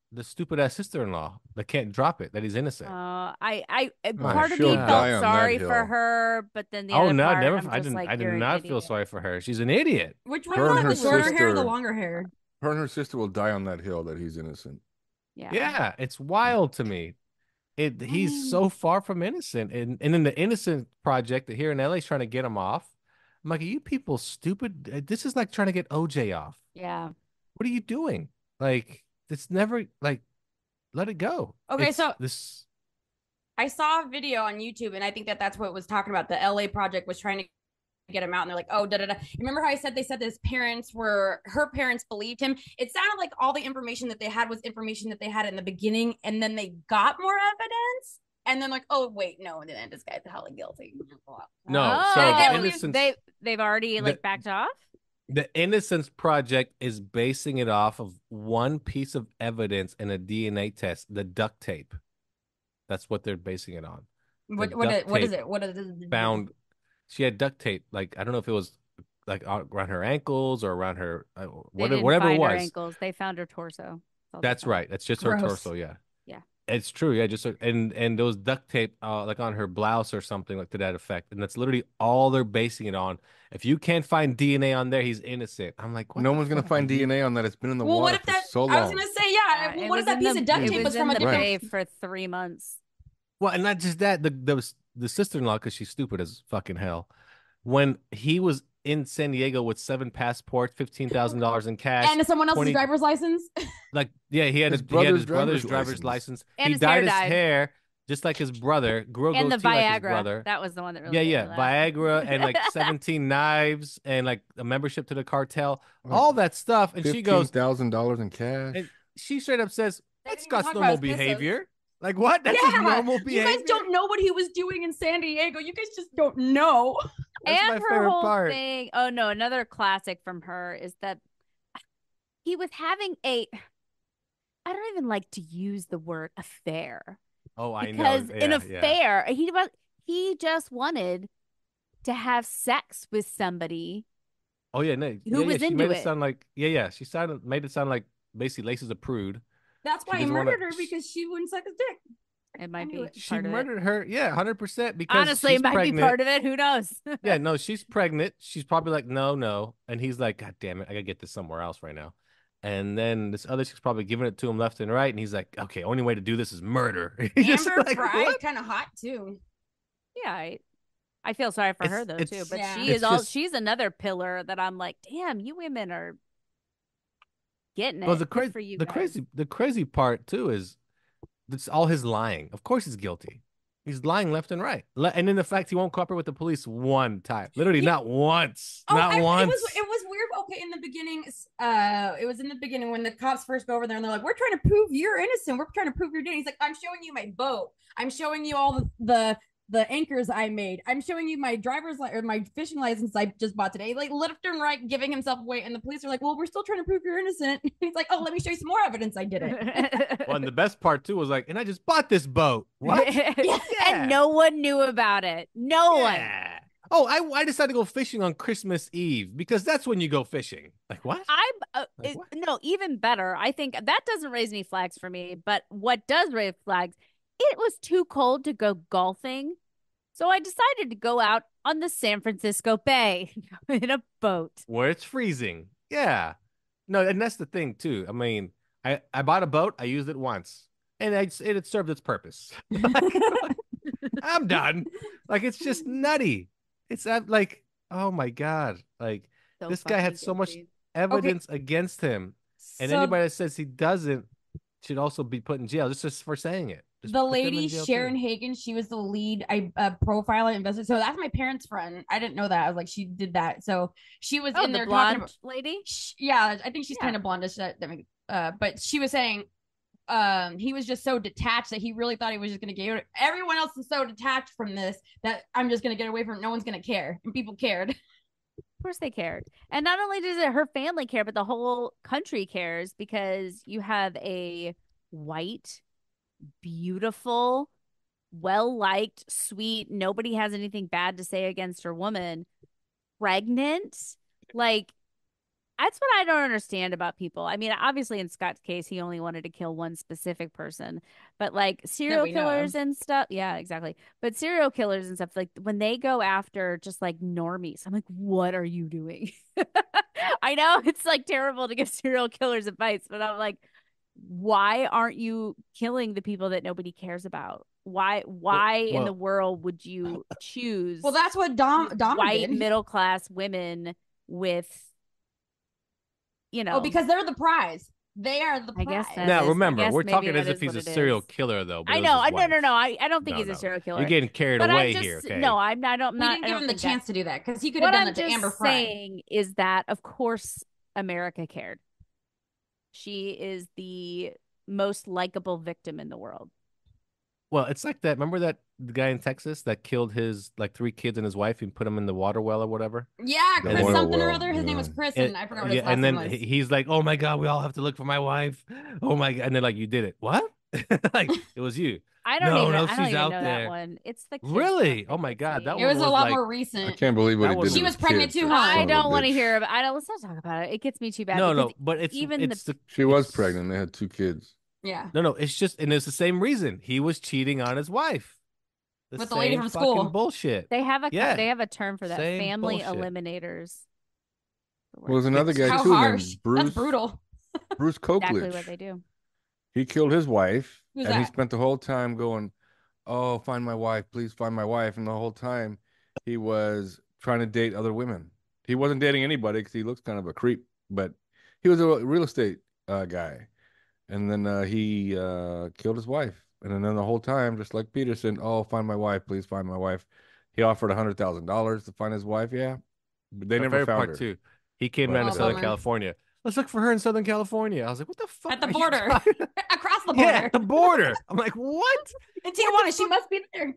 the stupid ass sister-in-law that can't drop it that he's innocent. I Oh, part of she'll me die felt on that sorry hill. for her, but then the Oh other no, part, never. I'm just like, I did you're an not feel idiot. sorry for her. She's an idiot. Which one Her you and want, her the shorter hair or the sister- longer hair? Her and her sister will die on that hill that he's innocent. Yeah. Yeah, it's wild to me. He's so far from innocent, and in the Innocent Project here in LA is trying to get him off. I'm like, are you people stupid? This is like trying to get OJ off. Yeah. What are you doing? Like, it's never like, let it go. Okay, It's so this. I saw a video on YouTube, and I think that's what it was talking about. The LA Project was trying to get him out, and they're like, oh, da da da. Remember how I said they said her parents believed him? It sounded like all the information that they had was information that they had in the beginning, and then they got more evidence, and then like, oh wait, no, and then this guy's hella guilty. No, Oh, so the get Innocence, they've already like backed off. the Innocence Project is basing it off of one piece of evidence in a DNA test, the duct tape. That's what they're basing it on. What is it? What is it? Found she had duct tape, like I don't know if it was like around her ankles or around her They whatever didn't whatever it find her was. ankles. They found her torso. That's right. That's just her Gross. torso. Yeah. Yeah. It's true. Yeah. Just and those duct tape like on her blouse or something like to that effect. And that's literally all they're basing it on. If you can't find DNA on there, he's innocent. I'm like, what No the one's gonna fuck? find DNA on that. It's been in the Well, water what if for that? so long. I was gonna say, yeah. Well, It what was if that in piece the- of duct it tape was was from in a the different? bay for 3 months. Well, and not just that, the sister-in-law, because she's stupid as fucking hell. When he was in San Diego with 7 passports, $15,000 in cash, And someone else's 20 driver's license. like yeah, he had His brother's brother's driver's license. license. And He his hair dyed his dyed. hair just like his brother, grew a And the goatee like his Viagra. brother. That was the one that really Yeah, made yeah, me laugh. Viagra and like 17 knives and like a membership to the cartel, Like all that stuff. And she goes, $15,000 in cash. and she straight up says, They "That's didn't even Scott's talk about normal his kisses. behavior." Like what? That's his normal You behavior. guys don't know what he was doing in San Diego. You guys just don't know. That's my And her favorite whole part. thing. Oh no, another classic from her is that he was having a. I don't even like to use the word affair Oh, I know. because an Yeah, affair, he just wanted to have sex with somebody. Oh yeah, no. Who was she into made it. it sound like She made it sound like basically Lacey's a prude. That's why She he just wanna- murdered her because she wouldn't suck his dick. It might be She part of it. murdered her. Yeah, 100%. Because Honestly, she's it might pregnant. be part of it. Who knows? Yeah, no, she's pregnant. She's probably like, no, and he's like, God damn it, I gotta get this somewhere else right now. And then this other chick's probably giving it to him left and right, and he's like, okay, only way to do this is murder. He's just Amber like, Fry's what? kind of hot too. Yeah, I feel sorry for her though too. It's- But Yeah. she it's is all just- she's another pillar that I'm like, damn, you women are getting it. Well, the Good for you guys. crazy part too is it's all his lying. Of course, he's guilty. He's lying left and right, and in the fact he won't cooperate with the police one time, literally Yeah. not once, Oh, not once. It was weird. Okay, in the beginning, it was in the beginning when the cops first go over there and they're like, "We're trying to prove you're innocent. We're trying to prove you're doing." He's like, "I'm showing you my boat. I'm showing you all the anchors I made. I'm showing you my my fishing license I just bought today." Like left and right, giving himself away, and the police are like, "Well, we're still trying to prove you're innocent." He's like, "Oh, let me show you some more evidence. I did it." Well, and the best part too was like, and I just bought this boat. What? Yeah. And no one knew about it. No one. Yeah. Oh, I decided to go fishing on Christmas Eve because that's when you go fishing. Like what? Like what? No, even better. I think that doesn't raise any flags for me. But what does raise flags? It was too cold to go golfing, so I decided to go out on the San Francisco Bay in a boat. Where it's freezing. Yeah. No, and that's the thing too. I mean, I bought a boat. I used it once, and it had served its purpose. I'm done. Like it's just nutty. It's like, oh my God. Like So this guy had fucking so much guilty. evidence against him. And So anybody that says he doesn't should also be put in jail just for saying it. Just the put them in lady jail, Sharon too. Hagen, she was the lead profiler investor. So that's my parents' friend. I didn't know that. I was like, she did that. So she was Oh, in the there talking blonde about. lady. Yeah, I think she's Yeah. kind of blondish. But she was saying, he was just so detached that he really thought he was just gonna get it. Everyone else is so detached from this that I'm just gonna get away from it. No one's gonna care, and people cared. Of course they cared. And not only does her family care, but the whole country cares because you have a white, beautiful, well-liked, sweet, nobody has anything bad to say against her woman, pregnant. Like, That's what I don't understand about people. I mean, obviously in Scott's case, he only wanted to kill one specific person, but like serial we know killers of. and stuff. Yeah, exactly. But serial killers and stuff, like when they go after just like normies, I'm like, what are you doing? I know it's like terrible to give serial killers advice, but I'm like, why aren't you killing the people that nobody cares about? Why in the world would you choose Well, that's what Dom white did. middle class women with, you know? Oh, because they're the prize. They are the prize. I guess that Now is- I remember, guess we're maybe talking that as if is he's what a it serial is. killer, though. But I it was know. his No. wife. I don't think No, he's a no. serial killer. You're getting carried But away I'm just here. Okay. no. I'm not. I don't. We Not. didn't I give don't him the think that. chance to do that because he could have What done I'm that to just Amber Fry. saying is that, of course, America cared. She is the most likable victim in the world. Well, it's like that. Remember that the guy in Texas that killed his like 3 kids and his wife and put them in the water well or whatever? Yeah, The Chris water something or well, other. His name was yeah. Chris, and I forgot what his Yeah, last and name then was. he's like, "Oh my God, we all have to look for my wife." Oh my God, and they're like, "You did it? What?" Like it was you. I don't No, even. no, I don't she's even out know there. that one. It's the kids Really? one Oh my that God, gets that me. It one was a was lot like more I recent. can't believe what That he one did was- to She was his pregnant kids, too, that huh? son I of a don't want to bitch. hear about. I don't. Let's not talk about it. It gets me too bad. no, because no, but even it's the She was it's- pregnant. They had 2 kids. Yeah, No, it's just and it's the same reason he was cheating on his wife. The with the lady same from fucking school. bullshit. they have a Yeah, they have a term for that. same Family bullshit. eliminators. Well, there's another guy How too harsh. named That's Bruce brutal. Exactly what Coquelich. they do. He killed his wife, Who's and he that? spent the whole time going, "Oh, find my wife, please find my wife." And the whole time, he was trying to date other women. He wasn't dating anybody because he looks kind of a creep, but he was a real estate guy. And then he killed his wife. And then the whole time, just like Peterson, "Oh, find my wife, please find my wife." He offered $100,000 to find his wife. Yeah, but they My never favorite found part her. too. He came But, down to Oh, Southern bummer. California. Let's look for her in Southern California. I was like, what the fuck? At the are you border. talking- Across the Yeah, border. at the border. I'm like, what? In Tijuana, she must be there.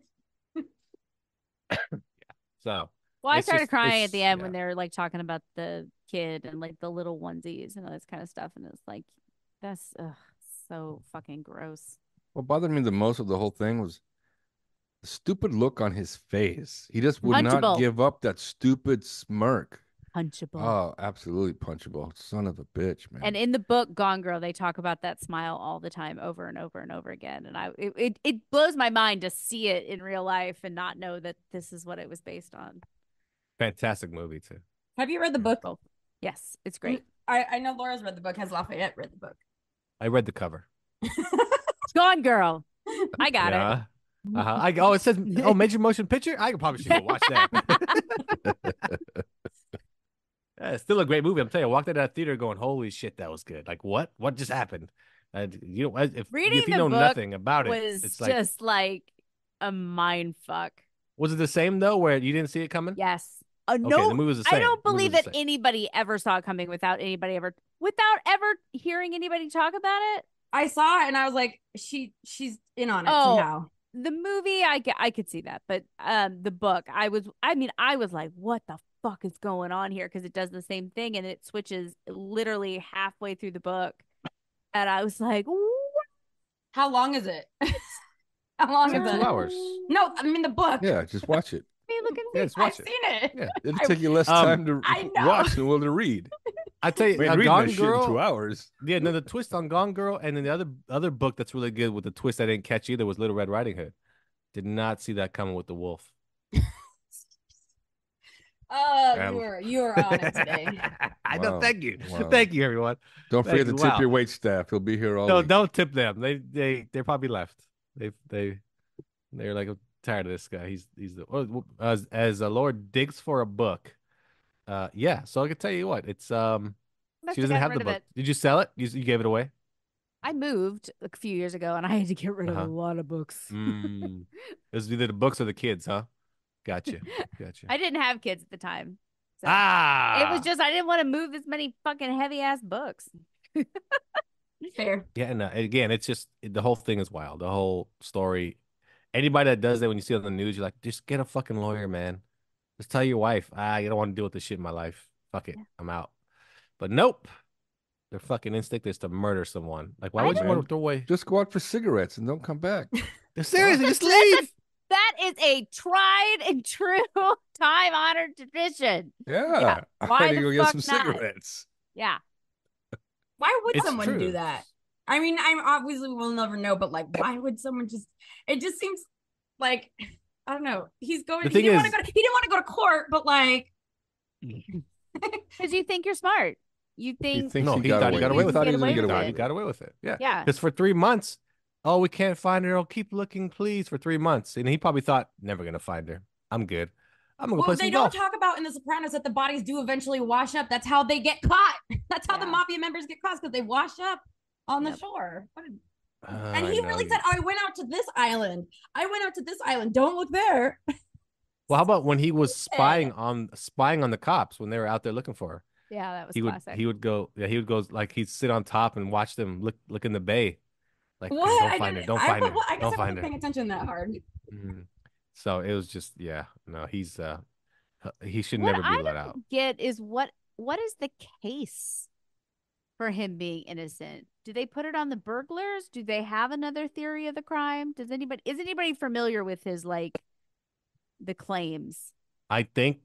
So Well, I It's started just- crying at the it's- end yeah. when they were like talking about the kid and like the little onesies and all this kind of stuff, and it's like that's so fucking gross. what bothered me the most of the whole thing was the stupid look on his face. He just would not Punchable. give up that stupid smirk. Punchable. Oh, absolutely punchable. Son of a bitch, man. And in the book Gone Girl, they talk about that smile all the time, over and over and over again. And it blows my mind to see it in real life and not know that this is what it was based on. fantastic movie too. Have you read the book? Both. Yes, it's great. I know Laura's read the book. Has Lafayette read the book? I read the cover. Gone Girl. I got it. Yeah. It says major motion picture. I probably should go watch that. Yeah, it's still a great movie. I'm telling you, I walked out of that theater going, "Holy shit, that was good!" Like, what? What just happened? And you know, if Reading you the know book nothing about it, was it's like, just like a mind fuck. was it the same though, where you didn't see it coming? Yes. Okay, No, the movie was the I same. don't The movie believe was the that same. anybody ever saw it coming without ever hearing anybody talk about it. I saw it and I was like, she's in on it Oh. somehow. The movie, I could see that, but the book, I was like, what the fuck is going on here? Because it does the same thing and it switches literally halfway through the book, and I was like, what? How long is it? How long It's is like it? 2 hours. No, I mean the book. Yeah, just watch it. Hey, look at Yeah, me. just I've watch it. seen it. Yeah, it'll I- take you less time to I know. watch than it will to read. I tell you, I mean, reading Gone that shit in Girl. 2 hours. Yeah, no, the twist on Gone Girl, and then the other book that's really good with the twist I didn't catch either was Little Red Riding Hood. Did not see that coming with the wolf. You were on it today. I know. Wow. Thank you, Wow. thank you, everyone. Don't forget to Thank tip you. Wow. your wait staff. He'll be here all No, week. don't tip them. They're probably left. They're like, I'm tired of this guy. He's the as a Lord digs for a book. Yeah. So I can tell you what, it's Must she doesn't gotten have rid the of book. it. Did you sell it? You gave it away? I moved a few years ago and I had to get rid of Uh-huh. a lot of books. It was either the books or the kids, huh? Gotcha. I didn't have kids at the time. So Ah, it was just I didn't want to move this many fucking heavy ass books. Fair. yeah. And again, it's just the whole thing is wild. The whole story. Anybody that does that when you see it on the news, you're like, just get a fucking lawyer, man. Just tell your wife, you don't want to deal with this shit in my life. Fuck it, I'm out. But nope, their fucking instinct is to murder someone. Like, why would you want to throw away? Just go out for cigarettes and don't come back. Seriously, just leave. That is a tried and true time honored tradition. Yeah. Why I need to the go get fuck some not? cigarettes. Yeah. Why would It's someone true. do that? I mean, I'm obviously we'll never know, but like, why would someone just? It just seems like I don't know. He's going. The He thing didn't want is- to go. He didn't want to go to court, but like, Because you think you're smart. You think thinks No, he he got thought he away got with away it. with He thought it. he was gonna Get get away away Thought he with got it. away with it. Yeah. Yeah. Because for 3 months, oh, we can't find her. Oh, keep looking, please, for 3 months. And he probably thought, never gonna find her. I'm good. I'm gonna go play well, they some don't golf. talk about in The Sopranos that the bodies do eventually wash up. That's how they get caught. That's how the Yeah. mafia members get caught because they wash up on the Yep. shore. And I he know really you- said, "I went out to this island. I went out to this island. Don't look there." Well, how about when he was spying on the cops when they were out there looking for her? Yeah, that was He would classic. he would go like he'd sit on top and watch them look in the bay. Like, What? don't find her, don't find her, I guess don't I find wasn't her. paying attention that hard. Mhm. So it was just no, he should What never be I let don't out. get is what is the case for him being innocent? Do they put it on the burglars? Do they have another theory of the crime? Is anybody familiar with his like the claims? I think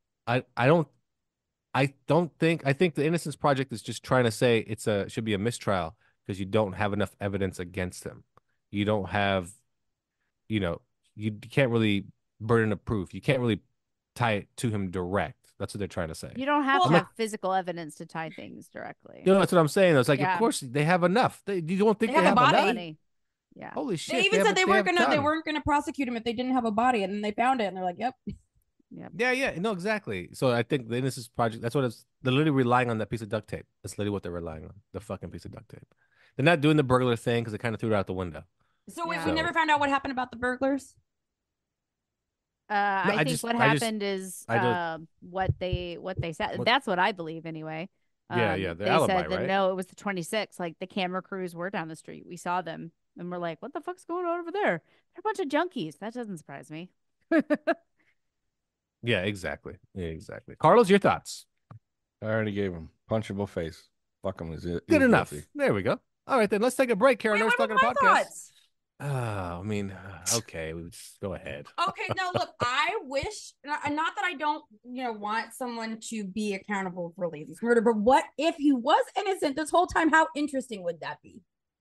I think the Innocence Project is just trying to say should be a mistrial because you don't have enough evidence against him. You don't have, you can't really burden of proof. You can't really tie it to him direct. That's what they're trying to say. You don't have Well, to I'm have physical evidence to tie things directly. That's what I'm saying. It's like, Yeah. of course they have enough. You don't think They they have a have body. enough? Money. Yeah. Holy shit! They even said they weren't have a gonna ton. prosecute him if they didn't have a body, and then they found it, and they're like, "Yep." Yeah, no, exactly. So I think the Innocence Project, that's what they're literally relying on that piece of duct tape. That's literally what they're relying on, the fucking piece of duct tape. They're not doing the burglar thing because they kind of threw it out the window. So wait, Yeah. we So- never found out what happened about the burglars. I think what I just- happened is I don't- what they said. What- That's what I believe anyway. Yeah, the they alibi, said that right? no, it was the 26th. Like the camera crews were down the street. We saw them and we're like, what the fuck's going on over there? They're a bunch of junkies. That doesn't surprise me. Yeah, exactly. Carlos, your thoughts? I already gave him punchable face. Fuck him. Good enough. There we go. All right, then let's take a break here on Wait, Nerds what Talking were my Podcast. thoughts? I mean, okay, go ahead. Okay, no, look, I wish, not that I don't, want someone to be accountable for Laci's murder, but what if he was innocent this whole time? How interesting would that be?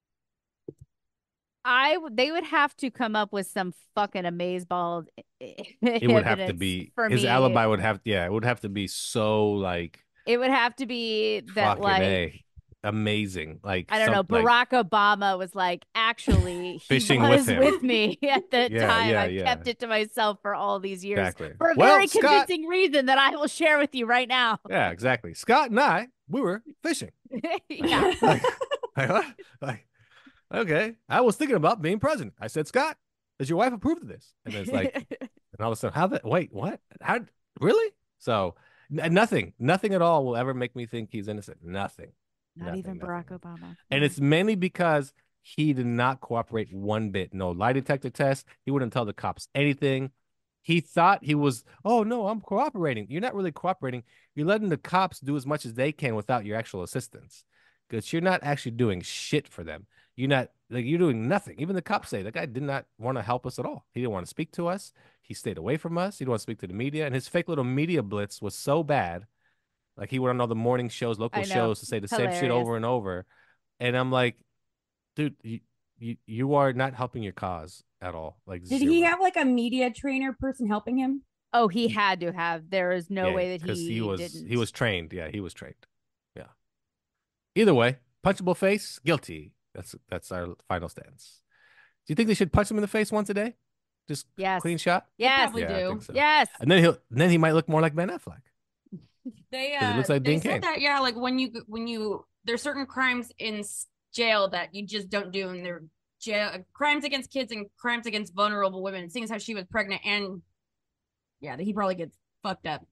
They would have to come up with some fucking amazeballs. It would have to be for his me. alibi it would have to be so like It would have to be that fucking like amazing. Like I don't know. Barack Obama was like, actually, he Fishing was with him. with me at the Yeah, time. yeah, I yeah. kept it to myself for all these years Exactly. for a Well, very Scott- convincing reason that I will share with you right now. Yeah, exactly. Scott and I, we were fishing. Yeah. Like, what? Like, okay. I was thinking about being president. I said, Scott, does your wife approve of this? And it's like, and all of a sudden, wait, what? How, really? So nothing at all will ever make me think he's innocent. Nothing. Not even Barack Obama. And it's mainly because he did not cooperate one bit. No lie detector test. He wouldn't tell the cops anything. He thought he was, oh, no, I'm cooperating. You're not really cooperating. You're letting the cops do as much as they can without your actual assistance because you're not actually doing shit for them. You're doing nothing. Even the cops say the guy did not want to help us at all. He didn't want to speak to us. He stayed away from us. He didn't want to speak to the media. And his fake little media blitz was so bad. Like he went on all the morning shows, local shows to say the same shit over and over. And I'm like, dude, you are not helping your cause at all. Like, Did he have like a media trainer person helping him? Oh, he had to have. There is no way that he didn't. He was trained. Yeah, he was trained. Yeah. Either way, punchable face, guilty. That's our final stance. Do you think they should punch him in the face once a day? Just clean shot? Yes. Probably I do. think so. Yes. And then he might look more like Ben Affleck. They he looks like they Dean said Cain. that when you there's certain crimes in jail that you just don't do, and they're crimes against kids and crimes against vulnerable women. Seeing as how she was pregnant, and that he probably gets fucked up.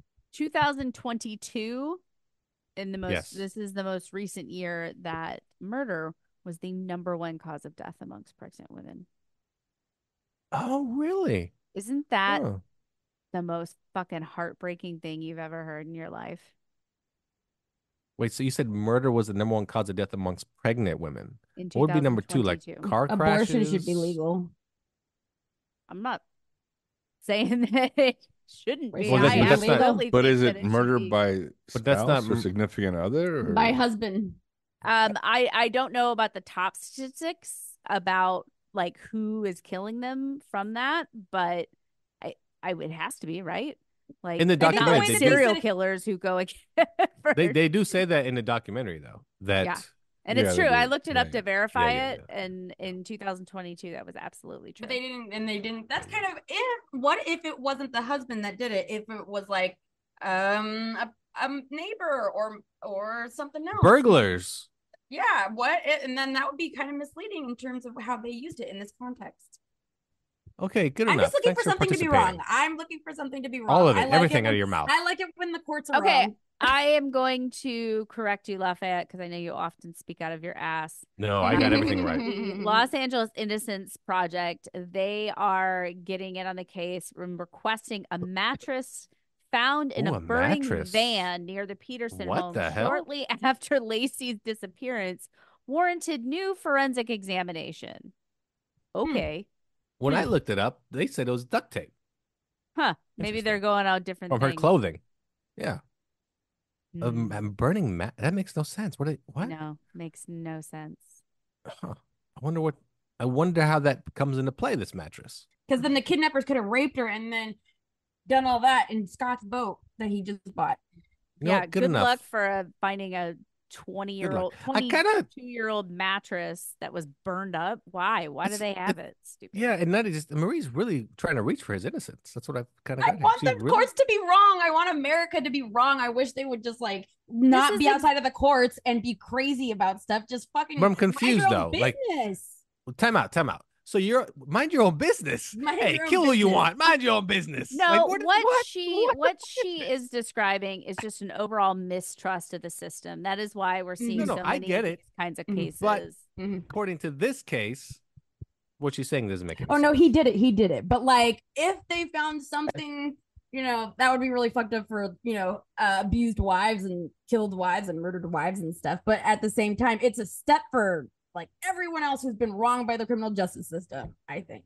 2022 in the most Yes. this is the most recent year that murder was the #1 cause of death amongst pregnant women. Oh, really? Isn't that Oh. the most fucking heartbreaking thing you've ever heard in your life? Wait, so you said murder was the #1 cause of death amongst pregnant women? In What would be number 2? Like 2022? car crashes? Abortion should be legal. I'm not saying that shouldn't be. Well, I that's not- absolutely But think is that it should murder be. by But that's not spouse or significant other? Or? by husband. I don't know about the top statistics about like who is killing them from that, but it has to be, right? Like In the it's not documentary, like they serial do- killers who go again. They do say that in the documentary though. That Yeah. And Yeah, it's they true. I do. looked it Yeah, up to yeah. verify Yeah, it, and in 2022, that was absolutely true. But they didn't. That's kind of what if it wasn't the husband that did it? If it was like a neighbor or something else. burglars. Yeah, and then that would be kind of misleading in terms of how they used it in this context. Okay, good I'm enough. just looking Thanks for something to be participating. wrong. I'm looking for something to be wrong. All of it, I like everything out of when- your mouth. I like it when the courts are Okay, wrong. I am going to correct you, Lafayette, because I know you often speak out of your ass. No, I got everything right. The Los Angeles Innocence Project, they are getting in on the case and requesting a mattress found in Ooh, a a burning mattress. van near the Peterson What home the hell? shortly after Laci's disappearance warranted new forensic examination. Okay. When I looked it up, they said it was duct tape Huh. Maybe they're going out different from her things. clothing. Yeah. Hmm. And burning that makes no sense. What? No, makes no sense. Huh. I wonder how that comes into play, this mattress. Because then the kidnappers could have raped her and then done all that in Scott's boat that he just bought. You know Yeah, what? good enough. luck for finding a 22-year-old I kinda- 22-year-old mattress that was burned up. Why? Why do they have it? Stupid. Yeah, and that is Marie's really trying to reach for his innocence. That's what I've kind of I got. want the courts to be wrong. I want America to be wrong. I wish they would just like not is be the- outside of the courts and be crazy about stuff. Just fucking. But I'm confused, mind your own though. Like- business. Time out. So you're mind your own business. Mind Hey, your own kill who you business. want. Mind your own business. No, Like, what she is describing is just an overall mistrust of the system. That is why we're seeing No, so I many get of it. these kinds of Mhm. cases. But- Mhm. According to this case, what she's saying doesn't make any Oh sense. no, he did it. He did it. But like, if they found something, that would be really fucked up for abused wives and killed wives and murdered wives and stuff. But at the same time, it's a step for like everyone else who's been wronged by the criminal justice system. I think.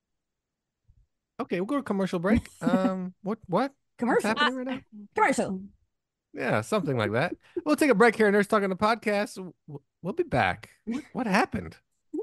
Okay, we'll go to commercial break. What? What's Commercial. happening right now? Commercial. Yeah, something like that. We'll take a break here. Nurse Talking the podcast. We'll be back. What happened?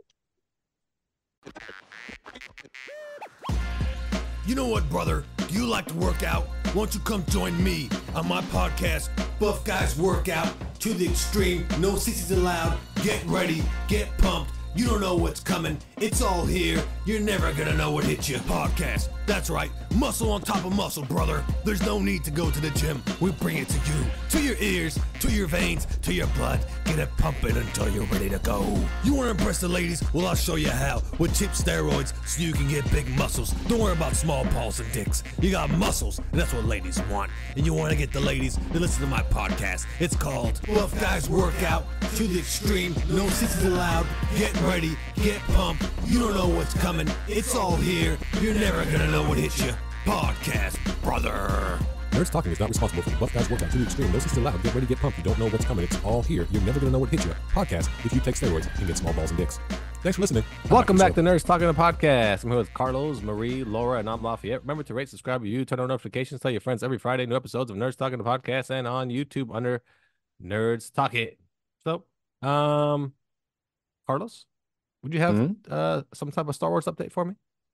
You know what, brother? Do you like to work out? Why don't you come join me on my podcast, Buff Guys Workout to the Extreme. No sissies allowed. Get ready. Get pumped. You don't know what's coming. It's all here. You're never gonna know what hit you. Podcast. That's right. Muscle on top of muscle, brother. There's no need to go to the gym. We bring it to you. To your ears, to your veins, to your blood. Get it pumping until you're ready to go. You wanna impress the ladies? Well, I'll show you how. With cheap steroids so you can get big muscles. Don't worry about small balls and dicks. You got muscles, and that's what ladies want. And you wanna get the ladies to listen to my podcast. It's called Buff Guys Workout to the Extreme. No sissies allowed. Get ready. Get pumped. You don't know what's coming. It's all here. You're never gonna know what hit you. Podcast, brother. Nerds Talking is not responsible for the Buff Guys Workout to the Extreme. No system allowed. Get ready, get pumped. You don't know what's coming. It's all here. You're never going to know what hit you. Podcast. If you take steroids, you can get small balls and dicks. Thanks for listening. Welcome back to Nurse Talking the podcast. I'm here with Carlos, Marie, Laura, and I'm Lafayette. Remember to rate, subscribe, review, turn on notifications, tell your friends every Friday. New episodes of Nerds Talking the podcast and on YouTube under Nerds Talking. So, Carlos, would you have some type of Star Wars update for me?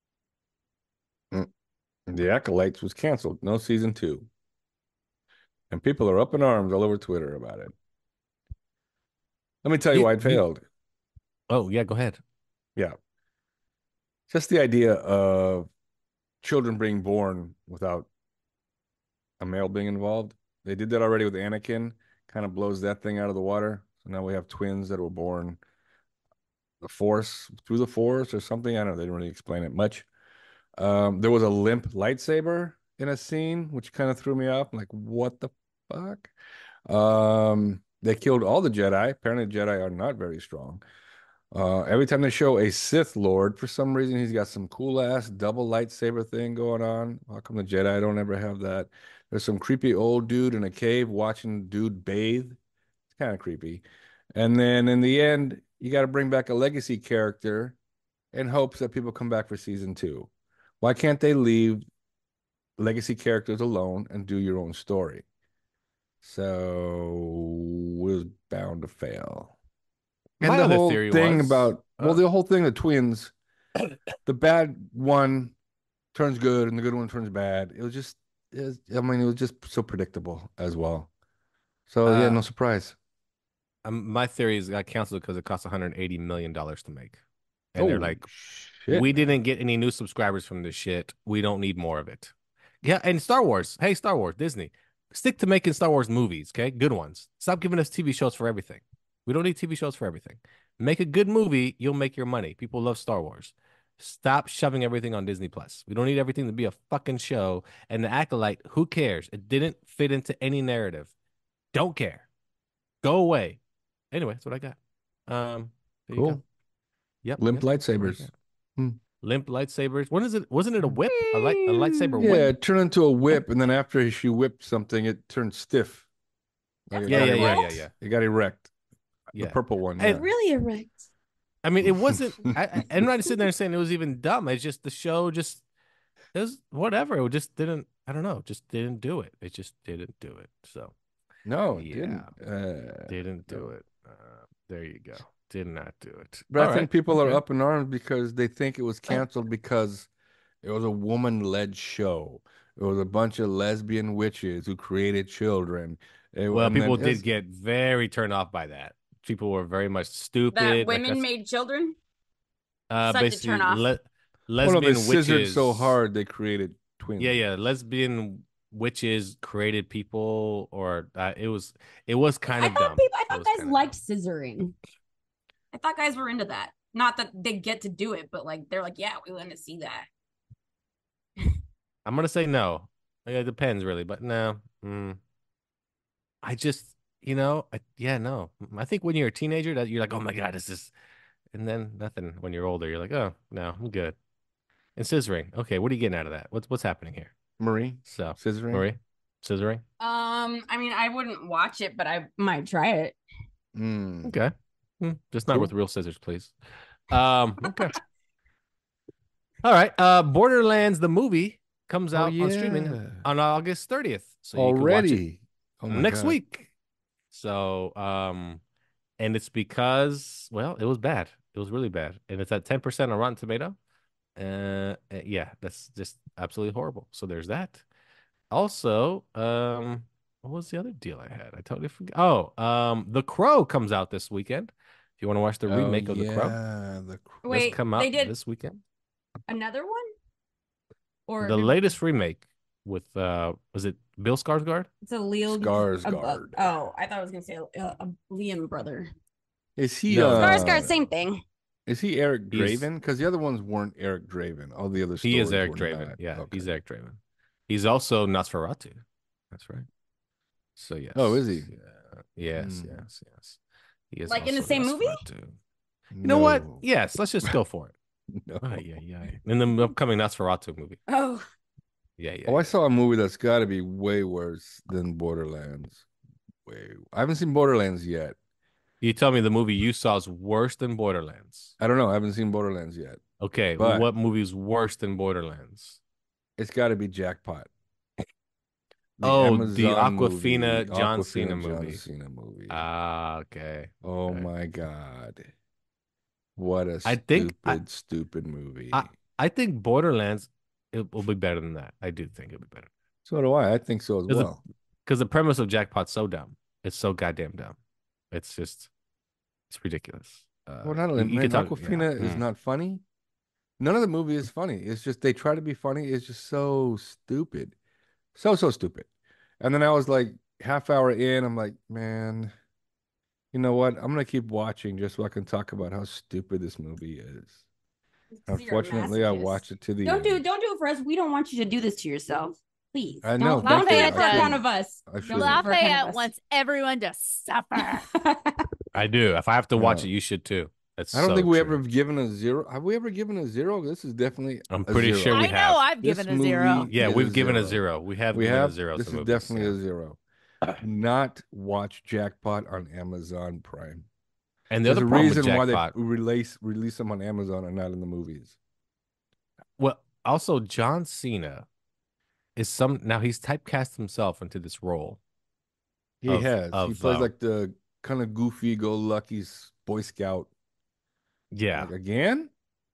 The Acolytes was canceled. No season 2. And people are up in arms all over Twitter about it. Let me tell you why it failed. Oh, yeah, go ahead. Yeah. Just the idea of children being born without a male being involved. They did that already with Anakin. Kind of blows that thing out of the water. So now we have twins that were born through the force or something. I don't know. They didn't really explain it much. There was a limp lightsaber in a scene, which kind of threw me off. I'm like, what the fuck? They killed all the Jedi. Apparently, the Jedi are not very strong. Every time they show a Sith Lord, for some reason, he's got some cool ass double lightsaber thing going on. How come the Jedi don't ever have that? There's some creepy old dude in a cave watching dude bathe. It's kind of creepy. And then in the end, you got to bring back a legacy character in hopes that people come back for season 2. Why can't they leave legacy characters alone and do your own story. So it was bound to fail. And My the other whole theory thing was about, the whole thing, the twins, the bad one turns good and the good one turns bad. It was just, I mean, it was just so predictable as well. So yeah, no surprise. my theory is it got canceled because it cost $180 million to make. And they're Oh like, shit! we didn't get any new subscribers from this shit. We don't need more of it. Yeah, and Star Wars. Hey, Star Wars, Disney. Stick to making Star Wars movies, okay? Good ones. Stop giving us TV shows for everything. We don't need TV shows for everything. Make a good movie, you'll make your money. People love Star Wars. Stop shoving everything on Disney Plus. We don't need everything to be a fucking show. And the Acolyte, who cares? It didn't fit into any narrative. Don't care. Go away. Anyway, that's what I got. There you go. Cool. Yep. Limp That's what I lightsabers. got. Limp lightsabers. What is it? Wasn't it a whip? A lightsaber Yeah, whip? it turned into a whip, and then after she whipped something, it turned stiff. Like That's it got not erect. Yeah. It got erect. Yeah. The purple one. And- Yeah. really erect. I mean, it wasn't. I'm not sitting there saying it was even dumb. It's just the show just it was whatever. It just didn't. I don't know. Just didn't do it. It just didn't do it. So No, it yeah, didn't. didn't do it. There you go. Did not do it. But All I think right. people are Okay. up in arms because they think it was canceled because it was a woman-led show. It was a bunch of lesbian witches who created children. Well, And then people did get very turned off by that. People were very much stupid. That Like, women that's- made children. Such a basically turn off. well, lesbian they scissored witches so hard they created twins. Yeah. Lesbian witches created people, or it was kind of dumb. I It thought was guys kinda liked dumb. scissoring. I thought guys were into that. Not that they get to do it, but like they're like, yeah, we want to see that. I'm gonna say no. It depends really, but no. I just, no. I think when you're a teenager, that you're like, oh my god, this is, and then nothing. When you're older, you're like, oh no, I'm good. And scissoring. Okay, what are you getting out of that? What's happening here? Marie, So scissoring. Marie, scissoring. I mean, I wouldn't watch it, but I might try it. Okay. Just not Cool. with real scissors, please. Okay. All right. Borderlands the movie comes out on streaming on August 30th. So you can watch it Already. Oh my next God. week. So and it's because, well, it was bad. It was really bad. And it's at 10% on Rotten Tomato. Yeah, that's just absolutely horrible. So there's that. Also, what was the other deal I had? I totally forgot. Oh, The Crow comes out this weekend. If you want to watch the remake of The Crow, The Crow. Wait, that's come out they did this weekend. another one? Or The latest remake with was it Bill Skarsgård? it's a Leo Skarsgård. Oh, I thought I was gonna say a Liam brother. Is he No. Skarsgård, same thing. Is he Eric He's- Draven? Because the other ones weren't Eric Draven. All the other He is stories Eric were Draven. not. Yeah, Okay. he's Eric Draven. He's also Nosferatu. That's right. So yes. Oh, is he? Yes. Hmm. Yes. He is Like in the also same movie? Nosferatu. You know what? No. Yes, let's just go for it. No. Yeah. In the upcoming Nosferatu movie. Oh, Yeah. Oh, I saw a movie that's got to be way worse than Borderlands. I haven't seen Borderlands yet. You tell me the movie you saw is worse than Borderlands. I don't know. I haven't seen Borderlands yet. Okay, But- what movie is worse than Borderlands? It's got to be Jackpot. The Amazon Awkwafina John Awkwafina Cena movie. John Cena movie. Ah, okay. Oh okay. my God. What a I think stupid movie. I think Borderlands it will be better than that. I do think it'll be better. So do I. I think so as well. Because the premise of Jackpot's so dumb. It's so goddamn dumb. It's ridiculous. Well, not only Awkwafina is not funny. None of the movie is funny. It's just they try to be funny. It's just so stupid. So stupid. And then I was like half hour in, I'm like, man, you know what? I'm gonna keep watching just so I can talk about how stupid this movie is. Unfortunately, I watched it to the don't end. do it for us. We don't want you to do this to yourself. Please. I know, Don't thank do you. it for I account should. of us. I Don't should. do it for account of Lafayette us. wants everyone to suffer. I do. If I have to watch No. it, you should too. That's I don't so think we true. ever given a zero. Have we ever given a zero? This is definitely I'm a pretty zero. sure we I know have. I've This given a zero. movie Yeah, is we've given a zero. zero. We have We given have. a zero. This to is movies, definitely yeah. a zero. Not watch Jackpot on Amazon Prime. And the There's other a problem with reason why Jackpot. they release them on Amazon and not in the movies. Well, also John Cena now he's typecast himself into this role He has. He of plays like the kind of goofy, go lucky Boy Scout. yeah. Like again?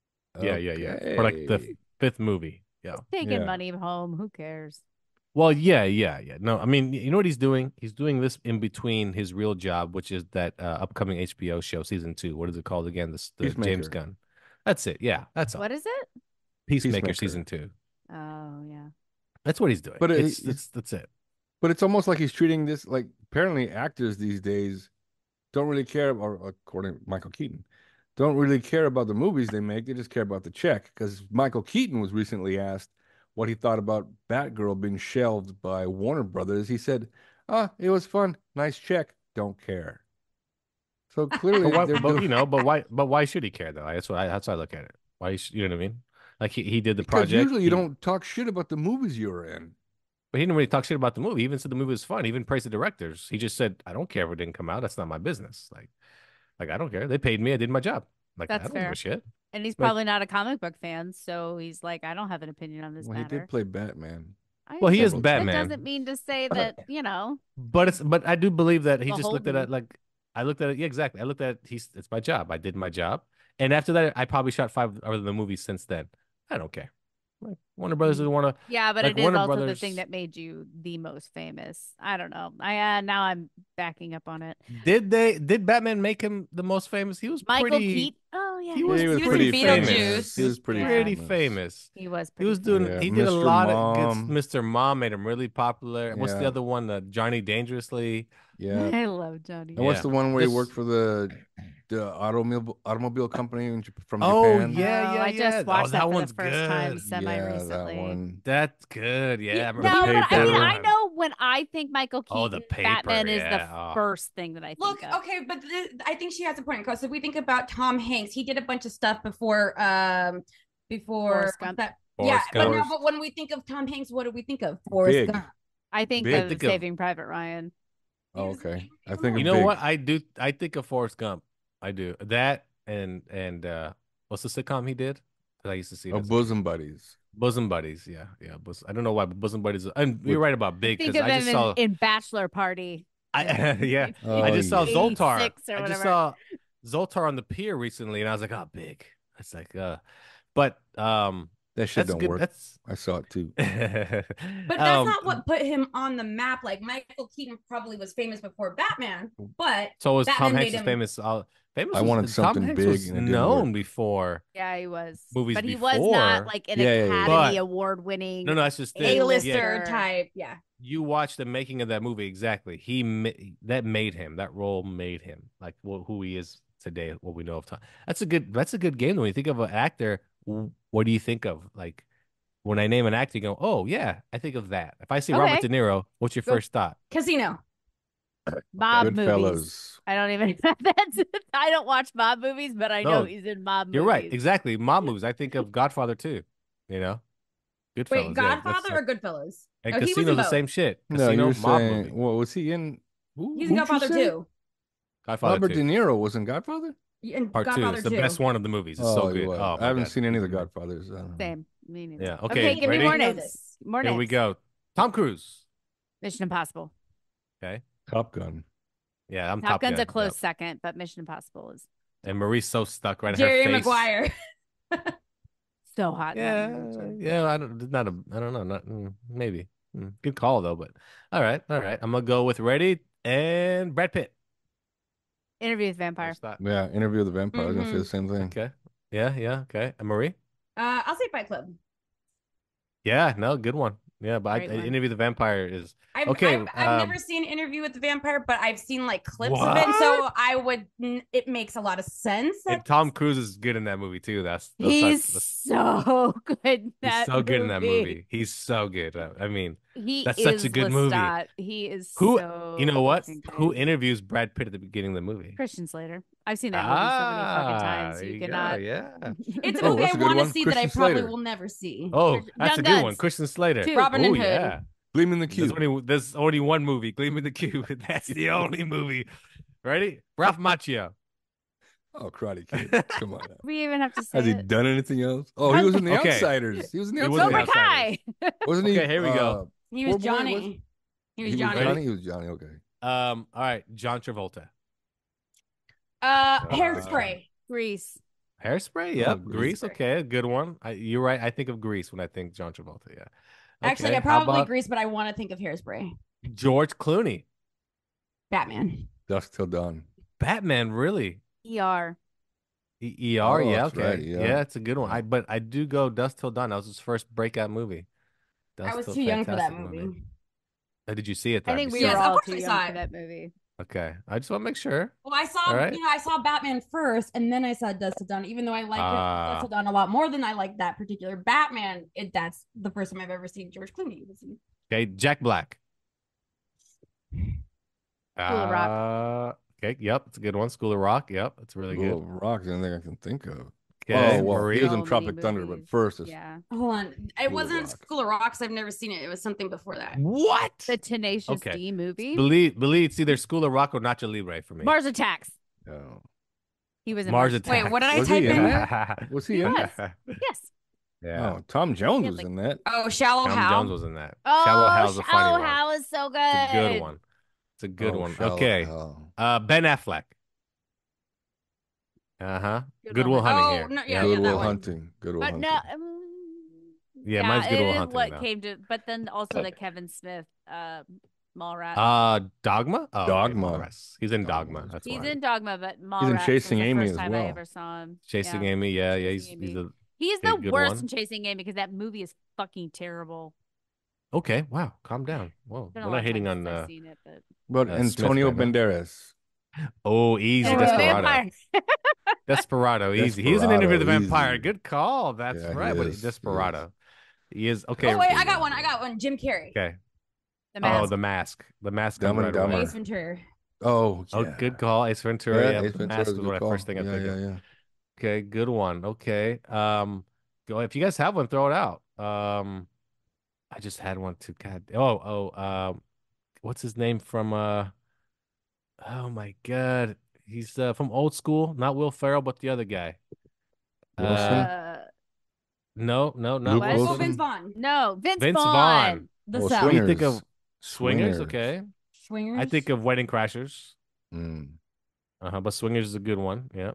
Yeah. For like the Okay. fifth movie. Yeah. Taking Yeah. money home. Who cares? Well, yeah. No, I mean, you know what he's doing? He's doing this in between his real job, which is that upcoming HBO show, season 2. What is it called again? The James Peacemaker. Gunn. That's it. Yeah, that's all. What is it? Peacemaker season 2. Oh yeah. That's what he's doing. But That's it. But it's almost like he's treating this like apparently actors these days don't really care, or according to Michael Keaton, don't really care about the movies they make. They just care about the check. Because Michael Keaton was recently asked what he thought about Batgirl being shelved by Warner Brothers. He said, it was fun. Nice check. Don't care. So clearly, but why should he care though? That's what I look at it. Why you know what I mean? Like he did the because project. usually you don't talk shit about the movies you're in. But he didn't really talk shit about the movie. He even said the movie was fun. He even praised the directors. He just said, "I don't care if it didn't come out. That's not my business. Like I don't care. They paid me. I did my job. Like That's I don't fair. give a shit." And he's probably not a comic book fan, so he's like, I don't have an opinion on this Well, he matter. did play Batman. Well, he is Several Batman. That doesn't mean to say that, you know. But I do believe that he just looked at Beholden. it like I looked at it. Yeah, exactly. I looked at it. It's my job. I did my job. And after that, I probably shot 5 other movies since then. I don't care. Like Warner Brothers doesn't want to. Yeah, but like it is Warner also the Brothers- thing that made you the most famous. I don't know. I now I'm backing up on it. Did Batman make him the most famous? He was Michael pretty. Keaton. Oh yeah, He was in pretty famous. Beetlejuice. He was pretty Pretty famous. famous. He was. He Pretty was doing. Yeah, He did a Mr. lot Mom. of good. Mr. Mom made him really popular. What's the Yeah. other one? Johnny Dangerously. Yeah. I love Johnny. And what's Yeah. the one where he This- worked for the automobile company from Oh, Japan? yeah. I just watched that that for one's the first time good. semi-recently. that one. That's good. Yeah. I No, remember but I mean, paper. I know when I think Michael Keaton, Oh, the paper, Batman is the yeah. Oh. first thing that I think Look, of. okay, but I think she has a point. Because if we think about Tom Hanks, he did a bunch of stuff before Forrest Gump. that. Forrest Yeah, Gump. but when we think of Tom Hanks, what do we think of? Forrest Big. Gump. I think Big. of Think of- Saving Private Ryan. Oh, okay. I think You of know Big. what? I do. I think of Forrest Gump. I do that and what's the sitcom he did? That I used to see. Oh, as a Bosom Buddies. Bosom Buddies. Yeah. I don't know why, but Bosom Buddies. And you're right about Big Think because of I him just saw. in Bachelor Party. Yeah. Oh, I just saw yeah. Zoltar. 86 or I just whatever. saw Zoltar on the pier recently, and I was like, "Oh, Big." It's like, but That shit that's don't good. work. That's. I saw it too. But that's not what put him on the map. Like Michael Keaton probably was famous before Batman, but So was Batman Tom made Hanks is him- famous? Famous. I wanted Tom something Hanks big was and it didn't known work. before. Yeah, he was. Movies but he was not before. like an Yeah, yeah, yeah. Academy But- Award winning. No, that's just it. A-lister Yeah. type. Yeah. You watch the making of that movie exactly. That made him. That role made him like who he is today. What we know of Tom. That's a good game. When you think of an actor, what do you think of? Like when I name an actor, you go, "Oh yeah, I think of that." If I see Robert Okay. De Niro, what's your Go. first thought? Casino. mob movies. Goodfellas. I don't even. I don't watch mob movies, but I know No, he's in mob movies. You're right. Exactly. Mob movies. I think of Godfather too. You know, Goodfellas. Wait, yeah, Godfather that's or Goodfellas? and Oh, he was in Casino's the both. same shit. No, Casino, you're mob saying. movie. Well, was he in? He's in Godfather too. Godfather Robert 2. De Niro was in Godfather. In Part 2. Godfather It's the 2. best one of the movies. It's so he good. was. Oh, I haven't God. seen any of the Godfathers. I don't know. Same. Me neither. Yeah. Okay, Okay. give ready? me more Know names. this. More Here names. we go. Tom Cruise. Mission Impossible. Okay. Top Gun. Yeah, I'm Top Gun's Gun. a close Yep. second, but Mission Impossible is And Marie's so stuck right in Jerry her face. Maguire. so hot. in that Yeah, movie, too. yeah. I don't know. Not maybe. Good call though. But all right. I'm gonna go with Ready and Brad Pitt. Interview with Vampire. First thought. Yeah, Interview with the Vampire. I was gonna say the same thing. Okay. Yeah. Okay. And Marie. I'll say Fight Club. Yeah. No. Good one. Yeah. But Great one. Interview the Vampire is I've okay. never seen Interview with the Vampire, but I've seen like clips of it, so I would. It makes a lot of sense. And Tom Cruise is good in that movie too. He's so good. In He's that so good in that movie. He's so good. I mean, He That's is such a good movie. Lestat. He is who so you know what? fucking Who great. interviews Brad Pitt at the beginning of the movie? Christian Slater. I've seen that movie so many fucking times. there You go, cannot. Yeah. It's a Oh, movie that's I a good want to one. see that I Christian probably Slater. will never see. Oh, that's Young a good one. Guns. Christian Slater. Two. Robin Oh Hood. yeah. Gleam in the Cube. There's only one movie, Gleam in the Cube. That's the only movie. Ready? Ralph Macchio. Oh, Karate Kid. Come on. We even have to say Has he it. done anything else? Oh, he was in The Okay. Outsiders. He was in The He was in Outsiders. The Cobra Kai. Wasn't he? Okay, here we go. He was Poor boy, Johnny. He was Johnny. Johnny. He was Johnny. Okay. All right, John Travolta. Hairspray. Grease. Hairspray, yep. Grease. Grease, okay, a good one. You're right. I think of Grease when I think John Travolta. Yeah. Actually, Okay, I how probably about Grease, but I want to think of Hairspray. George Clooney. Batman. Dusk Till Dawn. Batman, really? ER. ER, Oh, yeah, that's okay, right, yeah, it's a good one. But I do go Dusk Till Dawn. That was his first breakout movie. I was Till too young for that fantastic movie. Did you see it? Though? I think Have you we seen were it? Yes, of all course too I young saw for it. that movie. Okay, I just want to make sure. Well, I saw, All right. I saw Batman first, and then I saw Dusk Till Dawn. Even though I like Dusk Till Dawn a lot more than I like that particular Batman, that's the first time I've ever seen George Clooney. Okay, Jack Black. School of Rock. Okay, yep, it's a good one. School of Rock, yep, it's really School good. of Rock is the only thing I can think of. Okay, Oh, well, Marie. he was in So Tropic many Thunder, but movies. first it's Yeah. Hold on, it School of wasn't Rock. School of Rocks. I've never seen it. It was something before that. What? The Tenacious Okay. D movie. Believe it's either School of Rock or Nacho Libre for me. Mars Attacks. oh. He was in Mars Attacks. Attacks. Wait, what did I Was type he in? in that? Was he in Yes. it? Yes. Yeah. Oh, Tom Jones He had, was like- in that. Oh, Shallow Tom Hal. Jones was in that. Oh, Shallow Hal's a funny Shallow one. Hal is so good. It's a good one. It's a good Oh, one. Shallow Okay. Hal. Ben Affleck. Uh-huh. Good Good Will Will Hunting Oh, here. no, Yep. yeah, Good that Will one. Hunting. Good Will But Hunting. no. Yeah, mine's Good it Will is Hunting, what though. came to, but then also the Kevin Smith Mallrats. Dogma? Oh, Dogma. Okay, Mallrats. He's in Dogma. Dogma. That's He's why. in Dogma, but Mallrats Chasing was the Amy first as time I well. ever saw him. Chasing Yeah. Amy. Yeah, Chasing he's Amy. a He's okay, the good worst one. in Chasing Amy because that movie is fucking terrible. Okay, wow. Calm down. Whoa. It's been a We're long not hating time on since I've seen it, but But Smith Antonio then, huh? Banderas. Easy. Yeah, Desperado. Vampire. Desperado, easy. He's an interview with the Desperado, vampire. easy. Good call. That's Yeah, he right. But is, he Desperado. He is okay. Oh wait, I got one. Jim Carrey. Okay. The Oh, Mask. the mask. The mask. Dumb comes and right away. Dumber. Ace Ventura. Oh, Oh, yeah. good call. Ace Ventura. Yeah, Ace the Ventura's mask a was good what I call. first thing I think of. Yeah. Okay, good one. Okay. Go if you guys have one, throw it out. I just had one too. God. What's his name from oh my God. He's from Old School, not Will Ferrell, but the other guy. Wilson? No, not Luke What? Oh, Wilson? Vince Vaughn. No, Vince Vince Vaughn. Vaughn. The Oh, Cell. What do you think Swingers. of Swingers? Okay. Swingers. I think of Wedding Crashers. Mm. But Swingers is a good one. Yeah.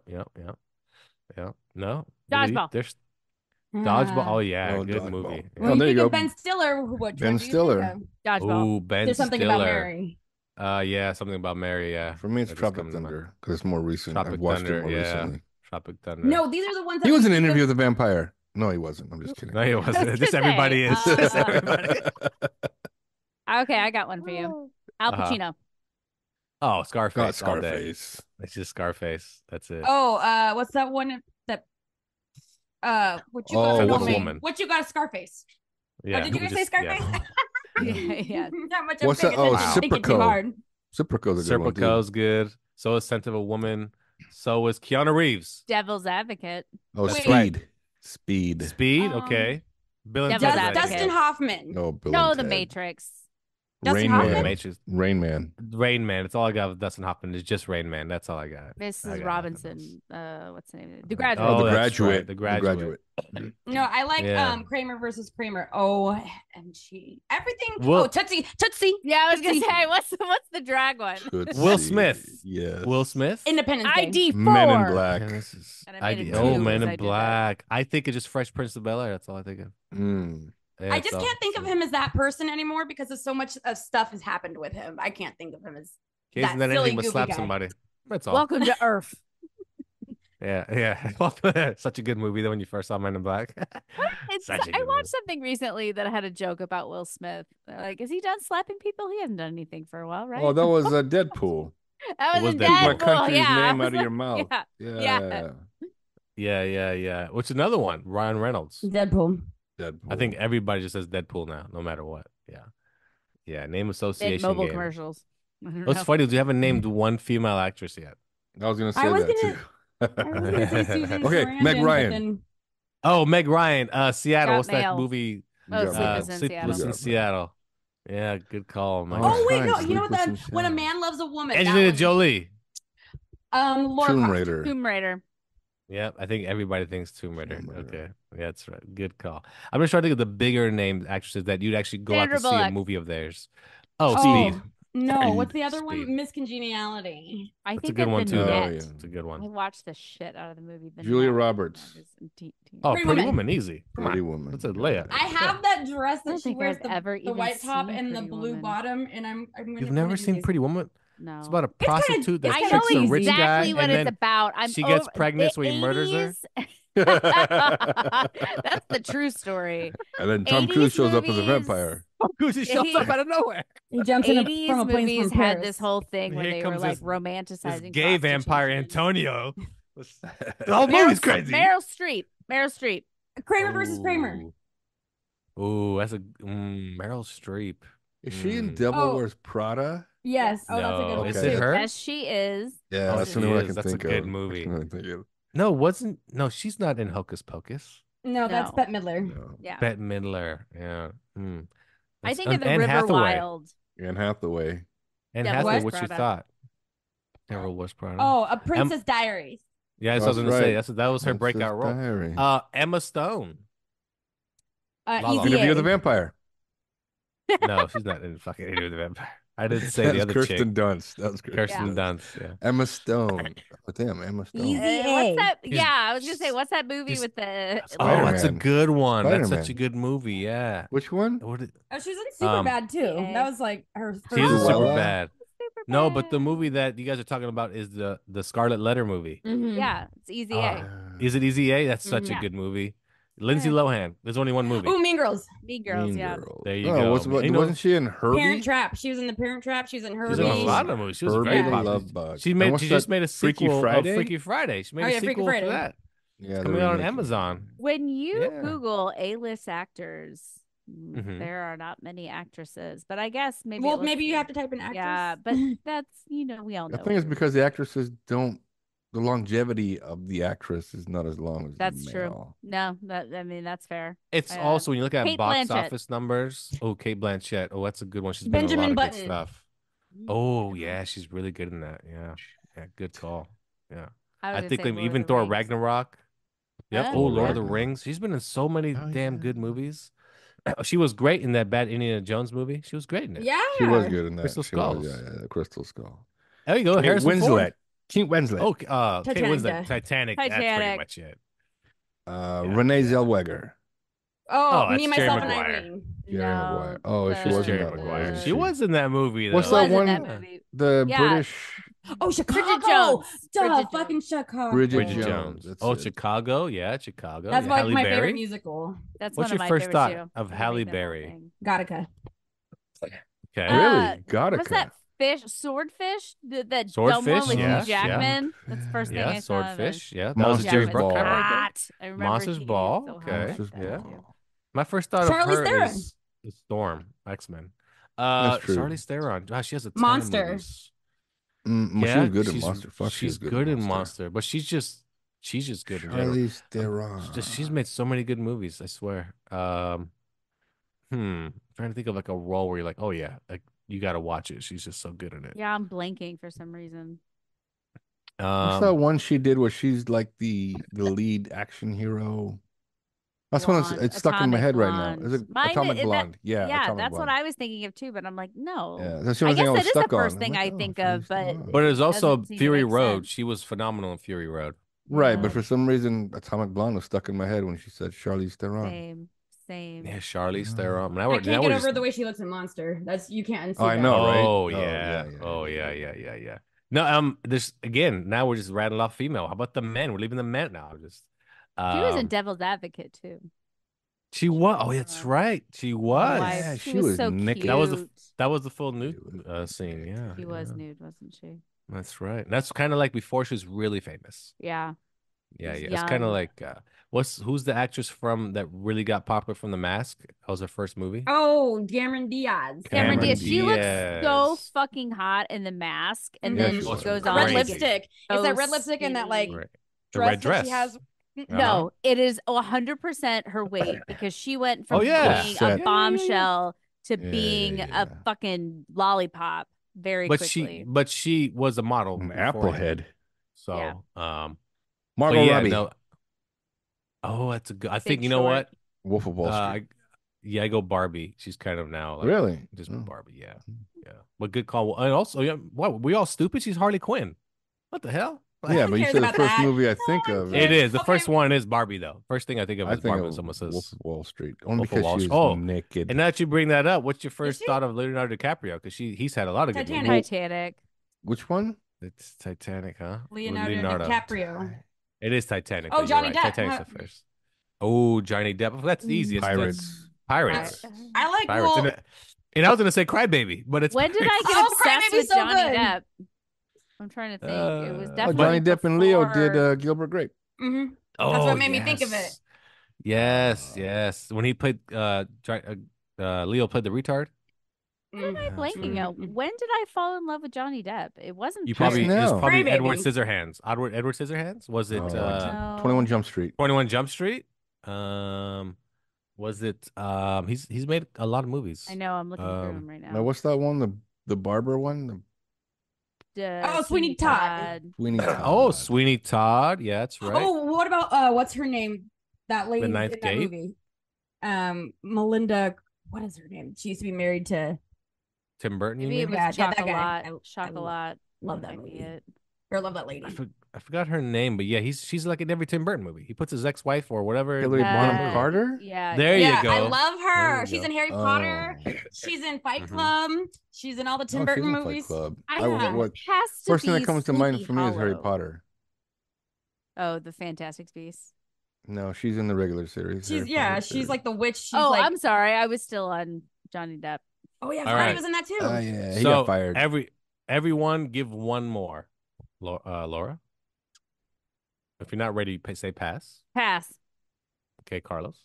No. Dodgeball. There's Dodgeball. Oh yeah, Oh, good Dodgeball. movie. Oh, Yeah. When there you you think of go. Ben Stiller, what Ben do you Stiller. think of? Dodgeball. Ooh, Ben There's something Stiller. about Mary. Yeah, something about Mary. Yeah. For me, it's That just Tropic comes to mind. Thunder because it's more recent. Tropic I've watched Thunder. it more Yeah. recently. Tropic Thunder. No, these are the ones that He was we in think Interview of- with the Vampire. No, he wasn't. I'm just kidding. No, he I was wasn't. gonna Just everybody say, is. Just everybody. Okay, I got one for you. Al Uh-huh. Pacino. Oh, Scarface. Got all day. Scarface. It's just Scarface. That's it. Oh, what's that one that what you Oh, got? what's Oh, the woman? What you got? Scarface. Yeah. Did you guys say just- yeah. Scarface? Yeah. Not much. What's I'm that? paying Oh, attention. Thinking too Serpico. hard. Serpico's a good one, too. Serpico's good. So is Scent of a Woman. So is Keanu Reeves. Devil's Advocate. Oh, Wait. Speed. Speed. Speed. Um, Okay. Bill and Devil's Ted. Advocate. Dustin Hoffman. No, Bill No, and The Ted. Matrix. Dustin Rain Hoffman? Man. Matrix. Rain Man. Rain Man. It's all I got with Dustin Hoffman. It's just Rain Man. That's all I got. I Mrs. got nothing Robinson. else. What's the name? The Graduate. Oh, The that's Graduate. right, The Graduate. No, I like Yeah. Kramer versus Kramer. Oh, and she everything. Will- Oh, Tootsie. Yeah, I was gonna Tootsie. say what's the drag one? Tootsie. Will Smith. Yes. Will Smith. Independence Day. ID 4. Men in Black. Yeah, this is And I made it Oh, two Men because I in did that. Black. I think it's just Fresh Prince of Bel-Air. That's all I think of. Mm. Yeah, I it's just all- can't think of him as that person anymore because of so much of stuff has happened with him. I can't think of him as He that hasn't done silly anything but goofy slap guy. somebody. That's all. Welcome to Earth. Yeah. Such a good movie though when you first saw Men in Black. Such a I good watched movie. something recently that had a joke about Will Smith. They're like, is he done slapping people? He hasn't done anything for a while, right? Oh, that was Deadpool. that It was in Deadpool. Take my Deadpool. country's Yeah, I name was out of your like- mouth. Yeah. Yeah. Yeah. What's another one? Ryan Reynolds. Deadpool. Deadpool. I think everybody just says Deadpool now, no matter what. Yeah. Name association Mobile game. commercials. I don't What's know. funny is we haven't named one female actress yet. I was gonna say I was that gonna- too. I was gonna say Susan Okay, Sarandon, Meg but Ryan. then- Oh, Meg Ryan. Seattle. Got What's that mail. movie? Oh, You got Sleepless me. in Sleepless Seattle. in Seattle. Yeah, good call, Mike. Oh, Oh wait, fine. no, you know Sleepless in that when a Seattle. man loves a woman. that Angelina was- Jolie. Laura Tomb Croft. Raider. Tomb Raider. Yep, I think everybody thinks Tomb Raider. Tomb Raider. Okay, yeah, that's right. Good call. I'm just trying to think of the bigger named actresses that you'd actually go Sandra out to see a Bullock. movie of theirs. Oh, Oh Speed. no, Speed. what's the other Speed. one? Miss Congeniality. I That's a think good of one the too, though. Net. yeah. It's a good I one. watched the shit out of the movie. The Julia Net. Roberts. That was Oh, Pretty Pretty Woman. Woman, easy. Come Pretty on. Woman. That's a layup. I have that dress I don't that she think wears, I've ever the even white top seen and the Pretty blue Woman. bottom, and I'm gonna You've never seen Pretty Woman? No. It's about a It's kinda- prostitute that it's I kinda know tricks a rich guy, exactly what and it's then about. she gets pregnant, so he murders her. That's the true story. And then Tom 80s Cruise shows up as a movies- vampire. Gucci shows up out of nowhere. He jumps 80s from a plane movies from had Paris. this whole thing where Here they were comes like this romanticizing gay vampire prostitution. Antonio. The whole movie's crazy. Meryl Streep. Kramer versus Kramer. Ooh, that's a Meryl Streep. Is she in Devil Oh. Wears Prada? Yes. Oh, that's a good No, one. is Okay. it her? Yes, she is. Yeah, Oh, that's she the only one I is. can That's a think good of. movie. That's the only thing of. No, she's not in Hocus Pocus. No, that's No. Bette Midler. No. Yeah. Bette Midler. Yeah. I That's- think of the Anne River Hathaway. Wild. Anne Hathaway. Anne Devil Hathaway, Wears what you Prada. thought? Devil Wears Prada. Oh, A Princess Diaries. Yeah, that's what I was That's going to say. right. That was her Princess breakout role. Diary. Emma Stone. Easy Interview A. with the Vampire. No, she's not in fucking Interview with the Vampire. I didn't say That the was other Kirsten chick. Dunst. That was Kirsten Dunst. Yeah. Emma Stone. Oh, damn, Emma Stone. Easy. What's that? He's- Yeah, I was gonna say, what's that movie he's- with the? Oh, that's a Spider-Man. good one. That's such a Spider-Man. good movie. Yeah. Which one? What did- Oh, she was in Superbad too. Yeah. That was like her first. She's in Cruella? super bad. Superbad. No, but the movie that you guys are talking about is the Scarlet Letter movie. Mhm. Yeah, it's Easy A. Is it Easy A? That's such a Yeah. good movie. Lindsay Lohan. There's only one movie. Oh, Mean Girls. Mean Girls. Mean Yeah. Girls. There you go. Wasn't she in Herbie? Parent Trap. She was in the Parent Trap. She was in Herbie. She's in a lot of movies. She was Herbie very the popular. Love Bug. She And what's just that, made a Freaky sequel Friday? of Freaky Friday. She made Oh, a yeah, Freaky sequel for Friday. that. Yeah, It's they're coming out on remaking it. Amazon. When you Yeah. Google A-list actors, Mhm. there are not many actresses. But I guess maybe. Well, it looks maybe you good. have to type in actress. Yeah, but that's we all know. I think it's because the actresses don't. The longevity of the actress is not as long as That's the true. male. No, that's fair. It's also when you look at Kate box Blanchett. office numbers. Oh, Kate Blanchett. Oh, that's a good one. She's been in a Benjamin lot of Button. good stuff. Oh yeah, she's really good in that. Yeah, good call. Yeah, I think they even Thor Ragnarok. Yep. Oh, Oh, Lord of the yeah. Rings. She's been in so many Oh, damn yeah. good movies. She was great in that bad Indiana Jones movie. She was great in it. Yeah. She was good in that. Crystal She was, Skulls. yeah, Crystal Skull. There you go. Kate Harrison Winslet. Ford. Kate Winslet. Oh, Kate Titanic, Winslet. yeah. Titanic. That's pretty Titanic. much it. Renee Zellweger. Oh, that's Me, Jerry Myself, and Maguire. Irene. Jerry No, Maguire. Oh, she the- Just was in Jerry that one. Maguire. wasn't She was in that movie though. What's Was that in one? that movie. The Yeah. British Oh, Chicago. Jones. Duh, Bridget fucking Chicago. Bridget Bridget Jones. Jones. That's Oh, it. Chicago. Yeah, Chicago. That's yeah. like Halle my Berry. favorite musical. That's What's one of your my first favorites thought too. of I Halle read that whole Berry? thing. Gattaca. Okay. Really? Gattaca. What's that fish? Swordfish? That dumb Swordfish, one with yeah, Hugh Jackman. That's the first thing Yeah, I saw. Swordfish. Yeah, that Monsters was Jerry Ball. Bruckheimer. Hot. I remember Monsters he was Ball, so hot okay, like Monsters that, yeah. too. My first thought Charlize of her Theron. is Storm, X-Men. That's true. Charlize Theron. Wow, she has a ton Monster. of movies. Well, she was good in Monster. Fuck, she she's was good in Monster. Monster, but she's just good in general. Charlize Theron. She's made so many good movies. I swear. Trying to think of like a role where you're like, oh yeah, like you got to watch it. She's just so good in it. Yeah, I'm blanking for some reason. What's that one she did where she's like the lead action hero? That's one Blonde. it's stuck in my Atomic head right now. Blonde. Is it Mine Atomic is that- Blonde? Yeah, Yeah, Atomic that's what Blonde. I was thinking of too, but I'm like, no. Yeah, that's the I only thing guess I was that is the stuck on. first I'm thing like, I oh, think Charlize of, but Theron. But there's also Doesn't seem to Fury make Road. sense. She was phenomenal in Fury Road. Right, Yeah. but for some reason, Atomic Blonde was stuck in my head when she said Charlize Theron. Same. Yeah, Charlize Theron. I can't get over the way she looks in Monster. That's you can't. Oh, I unsee know, that. right? Oh Oh, yeah. yeah, Oh yeah, yeah. No, this again. Now we're just rattling off female. How about the men? We're leaving the men now. Just She was in Devil's Advocate too. She was. Oh, that's right. She was. Wife. Yeah, she she was was so naked. cute. That was the full nude scene. Yeah, She was yeah. nude, wasn't she? That's right. That's kind of like before she was really famous. Yeah. Yeah, She's yeah. It's kind of young. like who's the actress from that really got popular from The Mask? That was her first movie. Oh, Cameron Diaz. Cameron Cameron Diaz. She looks so Diaz. fucking hot in The Mask, and Yeah, then she she looks goes great. on Red Crazy. lipstick. It's so that red lipstick and that like skinny. Right. The dress red that dress. she has. No, it is 100% her weight because she went from Oh, yeah. being Set. a bombshell to Yeah, being yeah. a fucking lollipop very But quickly. she was a model. An beforehand. Applehead. So, Margot but yeah, Robbie, no. Oh, that's a good. I think Big you know Short. what? Wolf of Wall Street. I go Barbie. She's kind of now like Really? just Oh. Barbie. Yeah, yeah. But good call. And also, yeah, what we all stupid? She's Harley Quinn. What the hell? Yeah, Who but you cares said the about first that? movie I No think one of. It cares. is. The Okay. first one is Barbie though. First thing I think of I is think Barbie when of someone Wolf says of Wall Street. Only Wolf of because Wall she Street. was Oh, naked. and now that you bring that up, what's your first she? thought of Leonardo DiCaprio? Because he's had a lot of good Titanic. movies. Titanic. Which one? It's Titanic, huh? With Leonardo DiCaprio. It is Titanic. Oh, Though, you're Johnny right. Depp. Titanic's the first. Oh, Johnny Depp. That's easy. Pirates. Pirates. I like Pirates. well, And I was gonna say Crybaby, but it's When did I Pirates. get Oh, obsessed Crybaby's with so Johnny good. Depp? I'm trying to think. It was Oh, definitely Johnny Depp and Leo before- did Gilbert Grape. hmm Oh, That's what made me think of it. Yes. When he played, Leo played the retard. What am I blanking out? When did I fall in love with Johnny Depp? It wasn't You Just probably now. it's probably Crybaby. Edward Scissorhands. Edward Scissorhands. Was it No. 21 Jump Street. 21 Jump Street? Was it? He's made a lot of movies. I know. I'm looking through them right Now, now. what's that one? The barber one? Sweeney Todd. Sweeney Todd. Oh, Sweeney Todd. Yeah, that's right. Oh, what about what's her name? That lady in Ninth that Gate? movie. Melinda. What is her name? She used to be married to. Tim Burton. You Maybe it mean? was Yeah, that guy. Chocolat. I Chocolat. love that Might be movie. it. Or love that lady. I forgot her name, but yeah, she's like in every Tim Burton movie. He puts his ex-wife or whatever. Hillary in the Bonham movie. Carter? Yeah. There yeah, you go. I love There her. you She's go. in Harry Potter. Oh. She's in Fight Mhm. Club. She's in all the Tim Oh, she's Burton in Fight movies. Club. I I- think what- it has to First thing be that comes to mind Sleepy for me is Harry Hollow. Potter. Oh, the Fantastic Beasts. No, she's in the regular series. She's Harry Potter she's series. like the witch. She's Oh, like, I'm sorry. I was still on Johnny Depp. oh yeah, All Friday right. was in that too. Yeah, he So got fired. everyone give one more. Laura, if you're not ready, say pass. Pass. Okay, Carlos.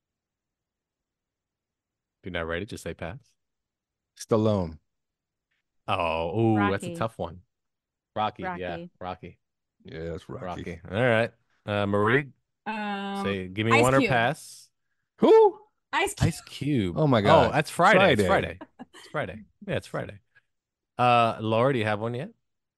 If you're not ready, just say pass. Stallone. Oh, that's a Rocky. tough one. Rocky, yeah, Rocky. Rocky. Yeah, that's Rocky. All right, Marie, say give me Ice one or Cube. pass. Who? Ice Cube. Ice Cube. Oh my God. Oh, that's Friday. It's Friday. Friday. It's Friday. Yeah, it's Friday. Laura, do you have one yet?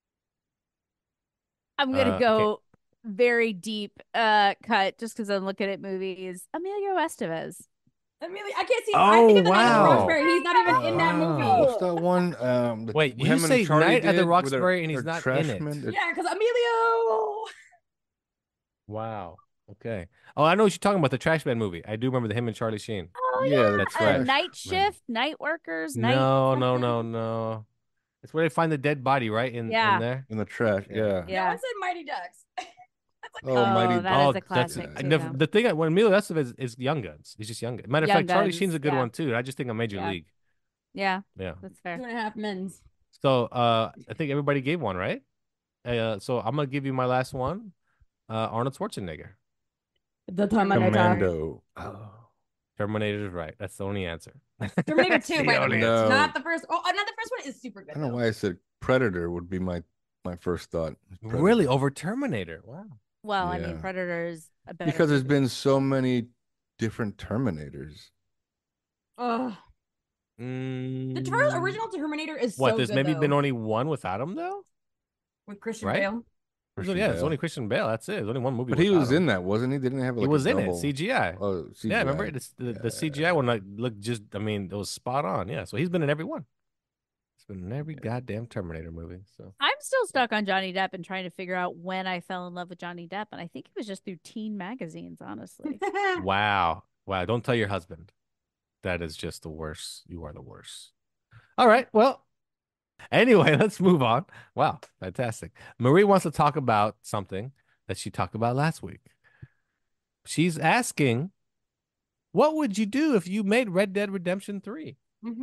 I'm gonna Okay. go very deep cut just because I'm looking at movies. Emilio Estevez. Amelia, I can't see. I think of the Night at the wow. Roxbury. He's not even in that Wow. movie. What's that one? Wait, you him just and say Charlie Night at the did with Roxbury and he's their not trash in it. men? Yeah, because Emilio. Wow. Okay. Oh, I know what you're talking about, the Trash Man movie. I do remember him and Charlie Sheen. Oh Yeah, yeah, that's right. Night Shift, Night Workers. Night No. something. It's where they find the dead body, right? In Yeah. there. In the trash. Yeah. Yeah. No Yeah. one said Mighty Ducks. Oh, Mighty that is a Ducks. classic too, the, though. the thing when Emilio Estevez is Young Guns. He's just Young Guns. Matter of Young fact, Charlie Guns, Sheen's a good yeah. one too. I just think of Major Yeah. League. Yeah, Yeah. that's fair. 2.5 men's. So I think everybody gave one, right? So I'm gonna give you my last one. Arnold Schwarzenegger. The Terminator. Commando. Oh. Terminator is right. That's the only answer. Terminator That's 2, the by the only way. answer. Not the first. Oh, not the first one is super good. I don't know though. why I said Predator would be my first thought. Predator. Really over Terminator. Wow. Well, I mean, Yeah. Predator's a better Because there's movie. been so many different Terminators. Ugh. The original Terminator is What? so There's good, maybe though. been only one without him though. with Christian right? Bale. Christian Yeah, it's Bale. only Christian Bale. That's it. There's only one movie. But he without was him. in that, wasn't he? Didn't he have like He was a in it. double? CGI. Oh, CGI. Yeah, remember it's the CGI one like looked just. I mean, it was spot on. Yeah, so he's been in every one. He's been in every goddamn Terminator movie. So I'm still stuck on Johnny Depp and trying to figure out when I fell in love with Johnny Depp, and I think it was just through teen magazines, honestly. wow. Don't tell your husband. That is just the worst. You are the worst. All right. Well, anyway, let's move on. Wow, fantastic. Marie wants to talk about something that she talked about last week. She's asking, what would you do if you made Red Dead Redemption 3?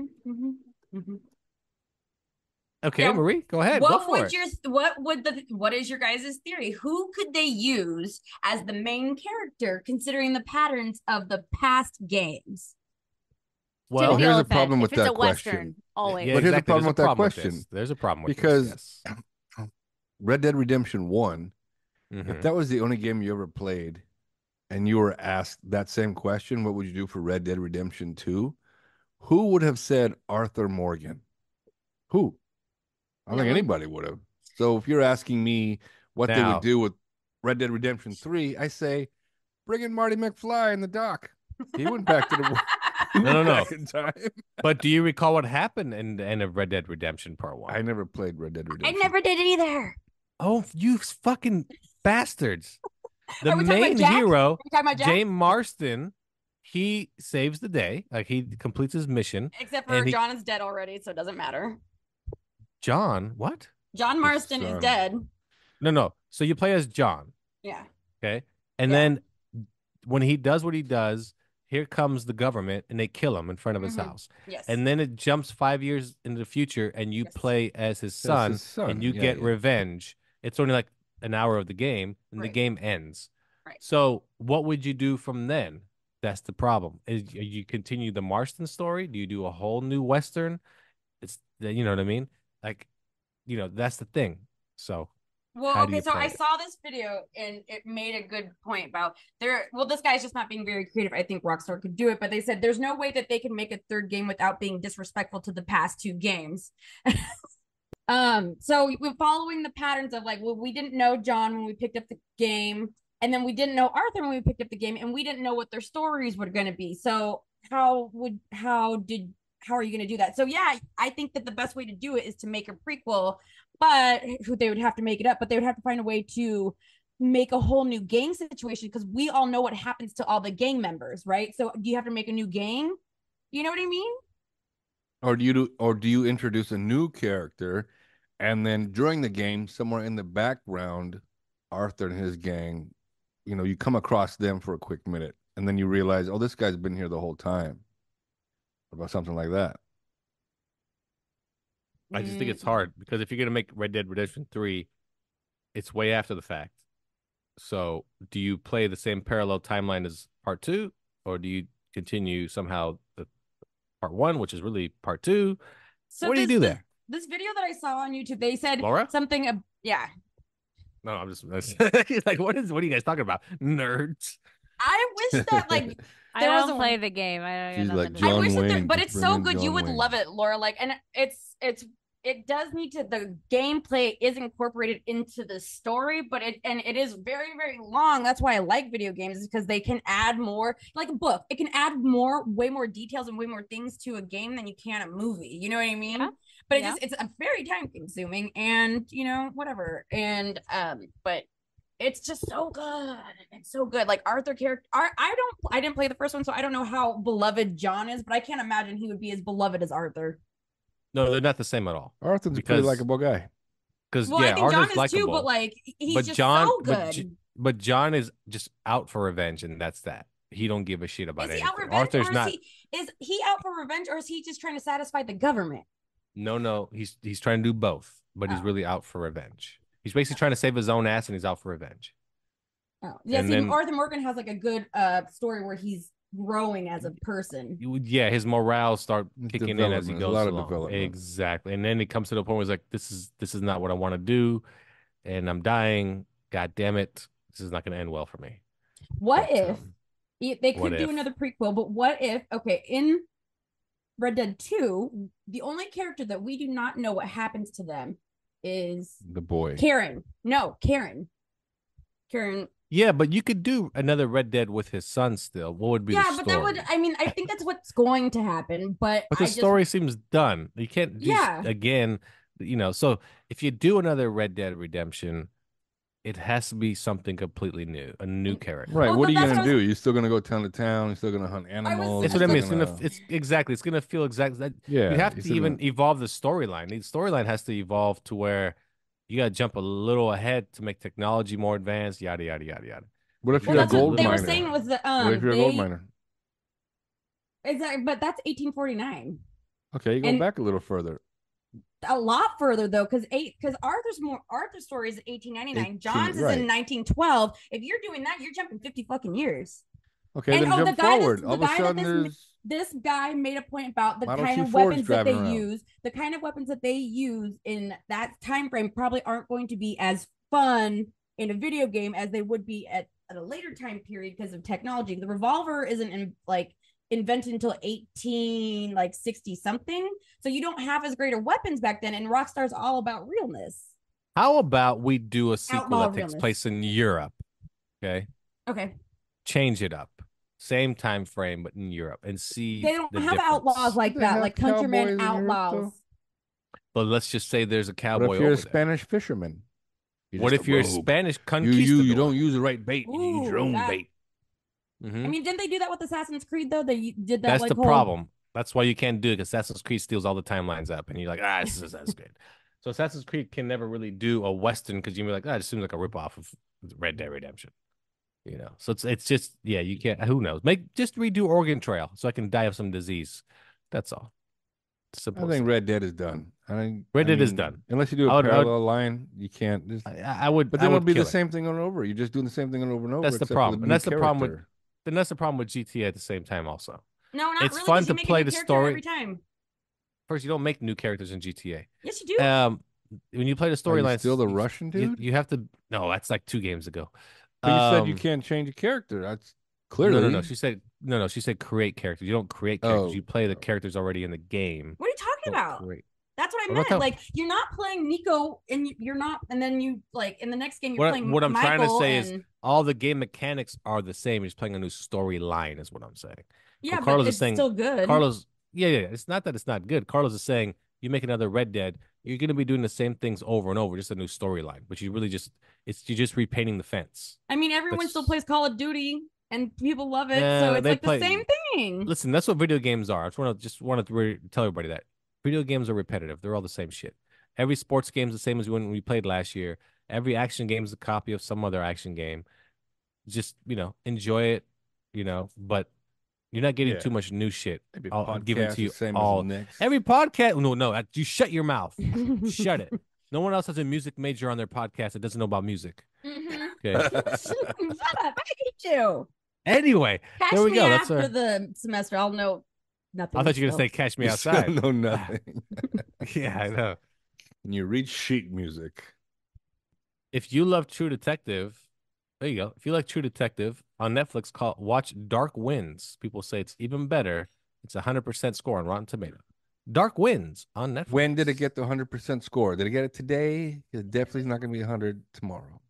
Okay, Yeah. Marie, go ahead. Go for it. What is your guys' theory? Who could they use as the main character considering the patterns of the past games? Well, Timothy here's the Olyphant. problem with If it's that a Western, question. always. Yeah, But here's the exactly. problem with that This. question. There's a problem with Because this. Red Dead Redemption 1, Yes. if that was the only game you ever played and you were asked that same question, what would you do for Red Dead Redemption 2? Who would have said Arthur Morgan? Who? I don't think No one. anybody would have. So if you're asking me, what they Now- would do with Red Dead Redemption 3, I say, bring in Marty McFly in the dock. He went back to the No. back in time. But do you recall what happened in the end of Red Dead Redemption Part 1? I never played Red Dead I Redemption. never did it either. Oh, you fucking bastards. The Are we talking about main Jack? hero, Are we talking about Jack? James Marston, he saves the day. Like, he completes his mission. Except for and he- John is dead already, so it doesn't matter. John, what? John Marston is son. dead. No. So you play as John, Yeah. okay? And Yeah. then when he does what he does, here comes the government and they kill him in front of his Mhm. house. Yes. And then it jumps 5 years into the future and you Yes. play as his As son, his son, and you yeah, get yeah. revenge. It's only like an hour of the game and the Right. game ends. Right. So what would you do from then? That's the problem. Is you continue the Marston story? Do you do a whole new Western? It's, you know what I mean? Like, that's the thing. So Well, how do okay, you so play I it? saw this video and it made a good point about this guy's just not being very creative. I think Rockstar could do it, but they said there's no way that they can make a third game without being disrespectful to the past two games. So we're following the patterns of like, well, we didn't know John when we picked up the game, and then we didn't know Arthur when we picked up the game, and we didn't know what their stories were going to be. So how are you going to do that? So yeah, I think that the best way to do it is to make a prequel, but they would have to make it up, but they would have to find a way to make a whole new gang situation, because we all know what happens to all the gang members, right? So do you have to make a new gang? You know what I mean? Or do you introduce a new character, and then during the game, somewhere in the background, Arthur and his gang, you come across them for a quick minute, and then you realize, oh, this guy's been here the whole time. What about something like that? I just think it's hard because if you're gonna make Red Dead Redemption 3, it's way after the fact. So do you play the same parallel timeline as Part 2, or do you continue somehow the Part 1, which is really Part 2? So what do you do there? This video that I saw on YouTube, they said Laura? something. Yeah, No, I'm just like, what are you guys talking about? Nerds. I wish that like I there was don't a- play the game. I don't She's know like, nothing I John wish that Wayne, but just it's bring so in good. You John would Wayne. love it, Laura. Like, and it does need to, the gameplay is incorporated into the story, but it is very, very long. That's why I like video games, is because they can add more, like a book. It can add way more details and way more things to a game than you can a movie. You know what I mean? Yeah. But Yeah. it's a very time consuming and whatever. And but it's just so good. It's so good. Like Arthur character. I didn't play the first one, so I don't know how beloved John is, but I can't imagine he would be as beloved as Arthur. No, they're not the same at all. Arthur's a Because- pretty likable guy. Because Well, I think Arthur's John is likable, too, but like he's but just John, so but, good. but John is just out for revenge, and that's that. He don't give a shit about Is he anything. out for revenge, Arthur's or not. is he out for revenge, or is he just trying to satisfy the government? No, he's trying to do both, but he's Oh. really out for revenge. He's basically trying to save his own ass, and he's out for revenge. Oh, yeah. And See, then- Arthur Morgan has like a good story where he's growing as a person. Yeah, his morale start kicking in as he Development, goes a lot of along. development. Exactly, and then he comes to the point where he's like, "This is not what I want to do, and I'm dying. God damn it, this is not going to end well for me." What But, if they what could do if? another prequel? But what if, okay, in Red Dead 2, the only character that we do not know what happens to them is The boy. Karen. No, Karen. Karen. Yeah, but you could do another Red Dead with his son still. What would be Yeah, the but story? that would, I mean, I think that's what's going to happen. But But the I just, story seems done. You can't do Yeah. again, so if you do another Red Dead Redemption, it has to be something completely new, a new character. Right. Well, what are you that's gonna what I do? You're still gonna go town to town. You're still gonna hunt animals. That's you're what I mean. still It's gonna feel exactly that. Yeah. You have you're to still even gonna- evolve the storyline. The storyline has to evolve to where you gotta jump a little ahead to make technology more advanced, yada yada yada yada. What if Well, you're a that's what gold they miner? were saying was that What if you're a gold miner? But that's 1849. Okay, you go And- back a little further. A lot further though, because Arthur's story is 1899. John's is right. in 1912. If you're doing that, you're jumping 50 fucking years. Okay, And, then the jump guy that's- forward. the All of a guy that sudden, this- there's This guy made a point about the Model kind T of Fords weapons that they driving around. use. The kind of weapons that they use in that time frame probably aren't going to be as fun in a video game as they would be at a later time period because of technology. The revolver isn't invented until 60 something, so you don't have as great of weapons back then. And Rockstar's all about realness. How about we do a sequel Outlaw that takes realness. place in Europe? Okay. Okay. Change it up. Same time frame, but in Europe, and see They don't the have outlaws difference. like They that, have like countrymen cowboys in Europe, outlaws. though. But let's just say there's a What cowboy if you're a over there. Spanish fisherman? You're What just if you're a rogue. Spanish You conquistador? don't use the right bait. You use your Ooh, own that- bait. Mhm. I mean, didn't they do that with Assassin's Creed though? They did that That's like the whole problem. That's why you can't do it, because Assassin's Creed steals all the timelines up, and you're like, this is Assassin's Creed. So Assassin's Creed can never really do a Western because you're like, it seems like a ripoff of Red Dead Redemption. So it's just, yeah, you can't. Who knows? Just redo Oregon Trail so I can die of some disease. That's all. Simple. I think Red Dead is done. Red Dead is done. Unless you do a parallel line, you can't. I would. But then I it'll would be the kill it. same thing over and over. You're just doing the same thing over and over. That's the except for problem, and new that's the problem with. character. Then that's the problem with GTA at the same time. Also, No, not it's really. fun 'Cause you to make a play new the character story. every time. First, you don't make new characters in GTA. Yes, you do. When you play the Are you storylines, still the Russian dude? you have to. No, that's like 2 games ago. But you said you can't change a character. That's clearly No. She said no. She said create characters. You don't create characters. Oh. You play the characters already in the game. What are you talking about? Create. That's what I I'm not meant. talking- Like you're not playing Nico, and you're not, and then you like in the next game you're playing. What I'm trying to Michael say is and- all the game mechanics are the same. You're just playing a new storyline, is what I'm saying. yeah, What but Carlos is it's saying, still good. Carlos, yeah. It's not that it's not good. Carlos is saying you make another Red Dead, you're going to be doing the same things over and over, just a new storyline. But you really you're just repainting the fence. I mean, everyone still plays Call of Duty, and people love it, so it's they like the same thing. Listen, that's what video games are. I just wanted to tell everybody that video games are repetitive. They're all the same shit. Every sports game is the same as when we played last year. Every action game is a copy of some other action game. Just enjoy it, but you're not getting too much new shit. I'll give it to you all. Every podcast, no, you shut your mouth. Shut it. No one else has a music major on their podcast that doesn't know about music. Okay. Shut up! I hate you. Anyway, Catch there we me go. After the semester, I'll know nothing. I thought you were gonna say "Catch Me Outside." No, nothing. Yeah, I know. And you read sheet music. If you love True Detective, there you go. If you like True Detective on Netflix, watch Dark Winds. People say it's even better. It's 100% score on Rotten Tomato. Dark Winds on Netflix. When did it get the 100% score? Did it get it today? It definitely is not going to be 100 tomorrow.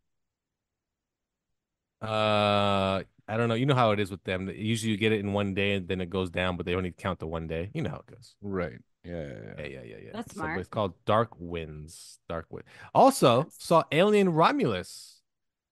I don't know. You know how it is with them. Usually you get it in one day and then it goes down, but they only count the one day. You know how it goes. Right. Yeah. That's So smart. it's called Dark Winds. Dark Wind. Also saw Alien Romulus.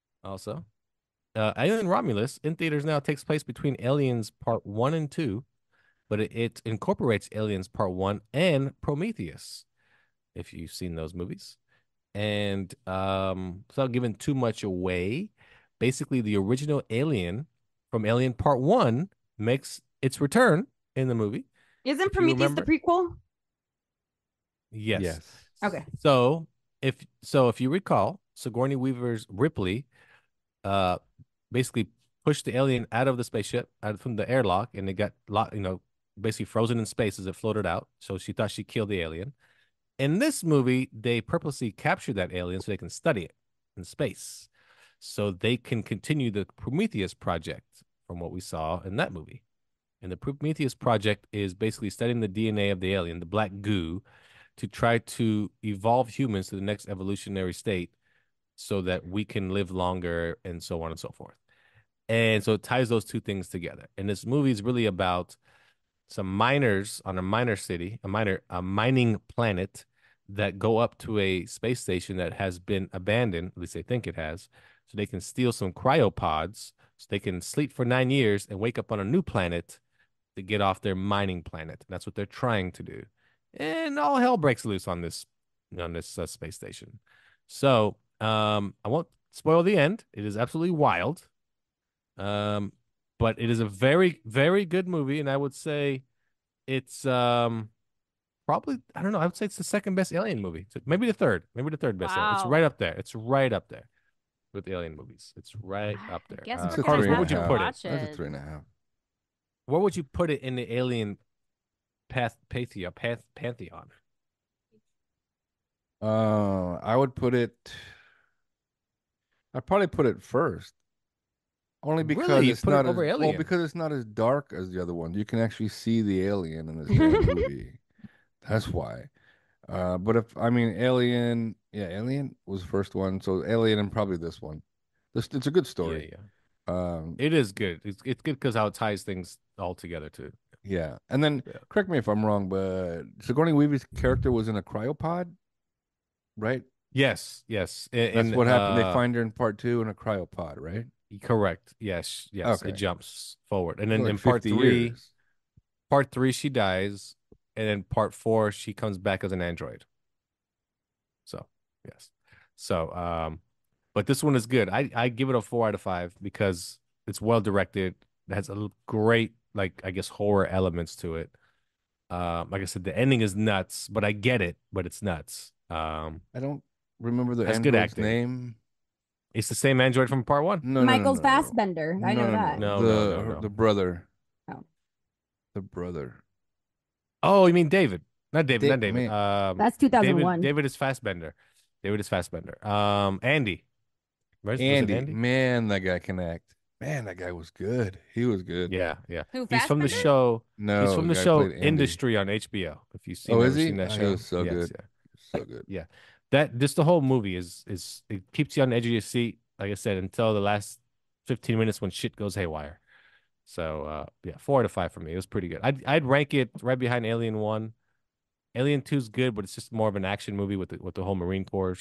Alien Romulus in theaters now takes place between Aliens Part 1 and 2, but it incorporates Aliens Part 1 and Prometheus, if you've seen those movies. And without giving too much away, basically the original Alien from Alien Part 1 makes its return in the movie. Isn't Prometheus the prequel? Yes. Okay. So if you recall, Sigourney Weaver's Ripley basically pushed the alien out of the spaceship, out from the airlock, and it got basically frozen in space as it floated out. So she thought she killed the alien. In this movie, they purposely captured that alien so they can study it in space, so they can continue the Prometheus project from what we saw in that movie. And the Prometheus project is basically studying the DNA of the alien, the black goo, to try to evolve humans to the next evolutionary state so that we can live longer and so on and so forth. And so it ties those two things together. And this movie is really about some miners on a mining planet that go up to a space station that has been abandoned, at least they think it has, so they can steal some cryopods so they can sleep for 9 years and wake up on a new planet to get off their mining planet. That's what they're trying to do. And all hell breaks loose on this space station. So I won't spoil the end. It is absolutely wild. But it is a very, very good movie, and I would say it's probably, I don't know, I would say it's the second best Alien movie. Maybe the third best. Alien. It's right up there. It's right up there with the Alien movies. It's right up there. Carlos, where would you put it? That's a 3.5. Where would you put it in the Alien pantheon? I would put it. I'd probably put it first, only because Really? it's not over Alien? because it's not as dark as the other one. You can actually see the alien in this damn movie. That's why. But if I mean Alien, yeah, Alien was the first one, so Alien and probably this one. It's a good story. Yeah. It is good. It's good because how it ties things all together too. Yeah, and then Yeah. correct me if I'm wrong, but Sigourney Weaver's character was in a cryopod, right? Yes. That's what happened. They find her in part 2 in a cryopod, right? Correct. Yes. Okay. It jumps forward, and For then like in part 50 three, years. she dies, and then part 4 she comes back as an android. So yes. So but this one is good. I give it a 4 out of 5 because it's well directed. It has a great, like, I guess, horror elements to it. Like I said, the ending is nuts, but I get it, but it's nuts. I don't remember the Has good android's acting. name. It's the same android from part 1. No, Michael's Fassbender. I know that. No. The brother. Oh. The brother. Oh, you mean David? Not David. Not David. Man. That's 2001. David is Fassbender. Andy. Was it Andy. Andy? Man, that guy can act. Man, that guy was good. He was good. Yeah. Who, He's from the Fassbender? show. No, He's from the guy show played Andy. Industry on HBO. If you've Oh, is ever he? seen that He show, was so yes, good. yeah. So good. Yeah. That just the whole movie is it keeps you on the edge of your seat, like I said, until the last 15 minutes when shit goes haywire. So yeah, 4 out of 5 for me. It was pretty good. I'd rank it right behind Alien 1. Alien 2 is good, but it's just more of an action movie with the whole Marine Corps.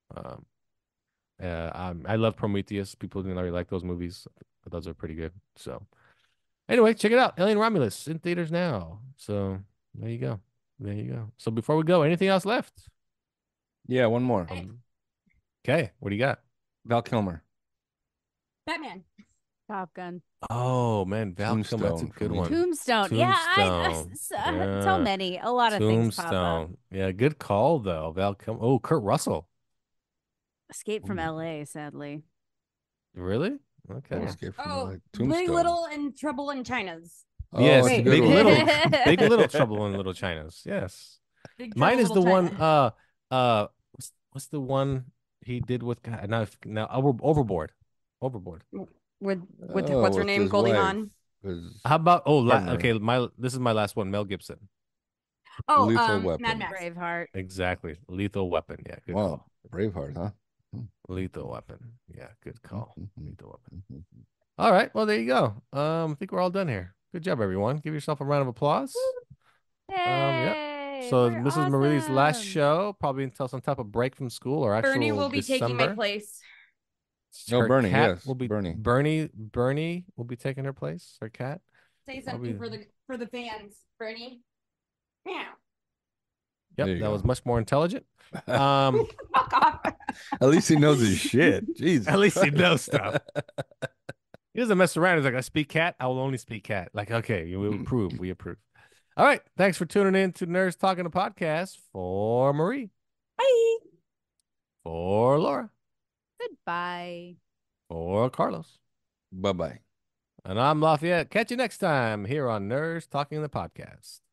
I love Prometheus. People didn't really like those movies, but those are pretty good. So anyway, check it out. Alien Romulus in theaters now. So there you go. So before we go, anything else left? Yeah, one more. Okay, what do you got? Val Kilmer. Batman. Top Gun. Oh man, Val Kilmer, that's a Tombstone for good me. one. Tombstone. Yeah, so many. A lot of things pop up. Tombstone. Yeah, good call though. Val Kilmer. Oh, Kurt Russell. Escape from LA, sadly. Really? Okay. Oh, Escape from Oh, LA. Big Tombstone. Little and Trouble in China's. Oh, Yes, that's a Big good one. Little, Big Little Trouble in Little China's. Yes. Big Mine Trouble is in the Little one. China. What's the one he did with God? Now Overboard. Overboard. With what's her with name? his Goldie wife. Hawn. How about Partner. okay, this is my last one. Mel Gibson. Oh, Lethal Weapon. Mad Max. Braveheart. Exactly. Lethal Weapon. Yeah, good Wow, call. Braveheart, huh? Lethal Weapon. Yeah, good call. Lethal Weapon. Mm-hmm. All right. Well, there you go. I think we're all done here. Good job, everyone. Give yourself a round of applause. Hey, So we're Mrs. Marie's last awesome. show, probably until some type of break from school or actual Bernie will be taking my December. place. No, Her Bernie, cat yes, will be Bernie. Bernie will be taking her place. Her cat. Say something for the fans, Bernie. Meow. Yep, There you that go. was much more intelligent. Fuck off. At least he knows his shit. Jesus. At least he knows stuff. He doesn't mess around. He's like, I speak cat. I will only speak cat. Like, okay, we approve. We approve. All right. Thanks for tuning in to Nerds Talking the Podcast. For Marie. Bye. For Laura. Goodbye. For Carlos. Bye-bye. And I'm Lafayette. Catch you next time here on Nerds Talking the Podcast.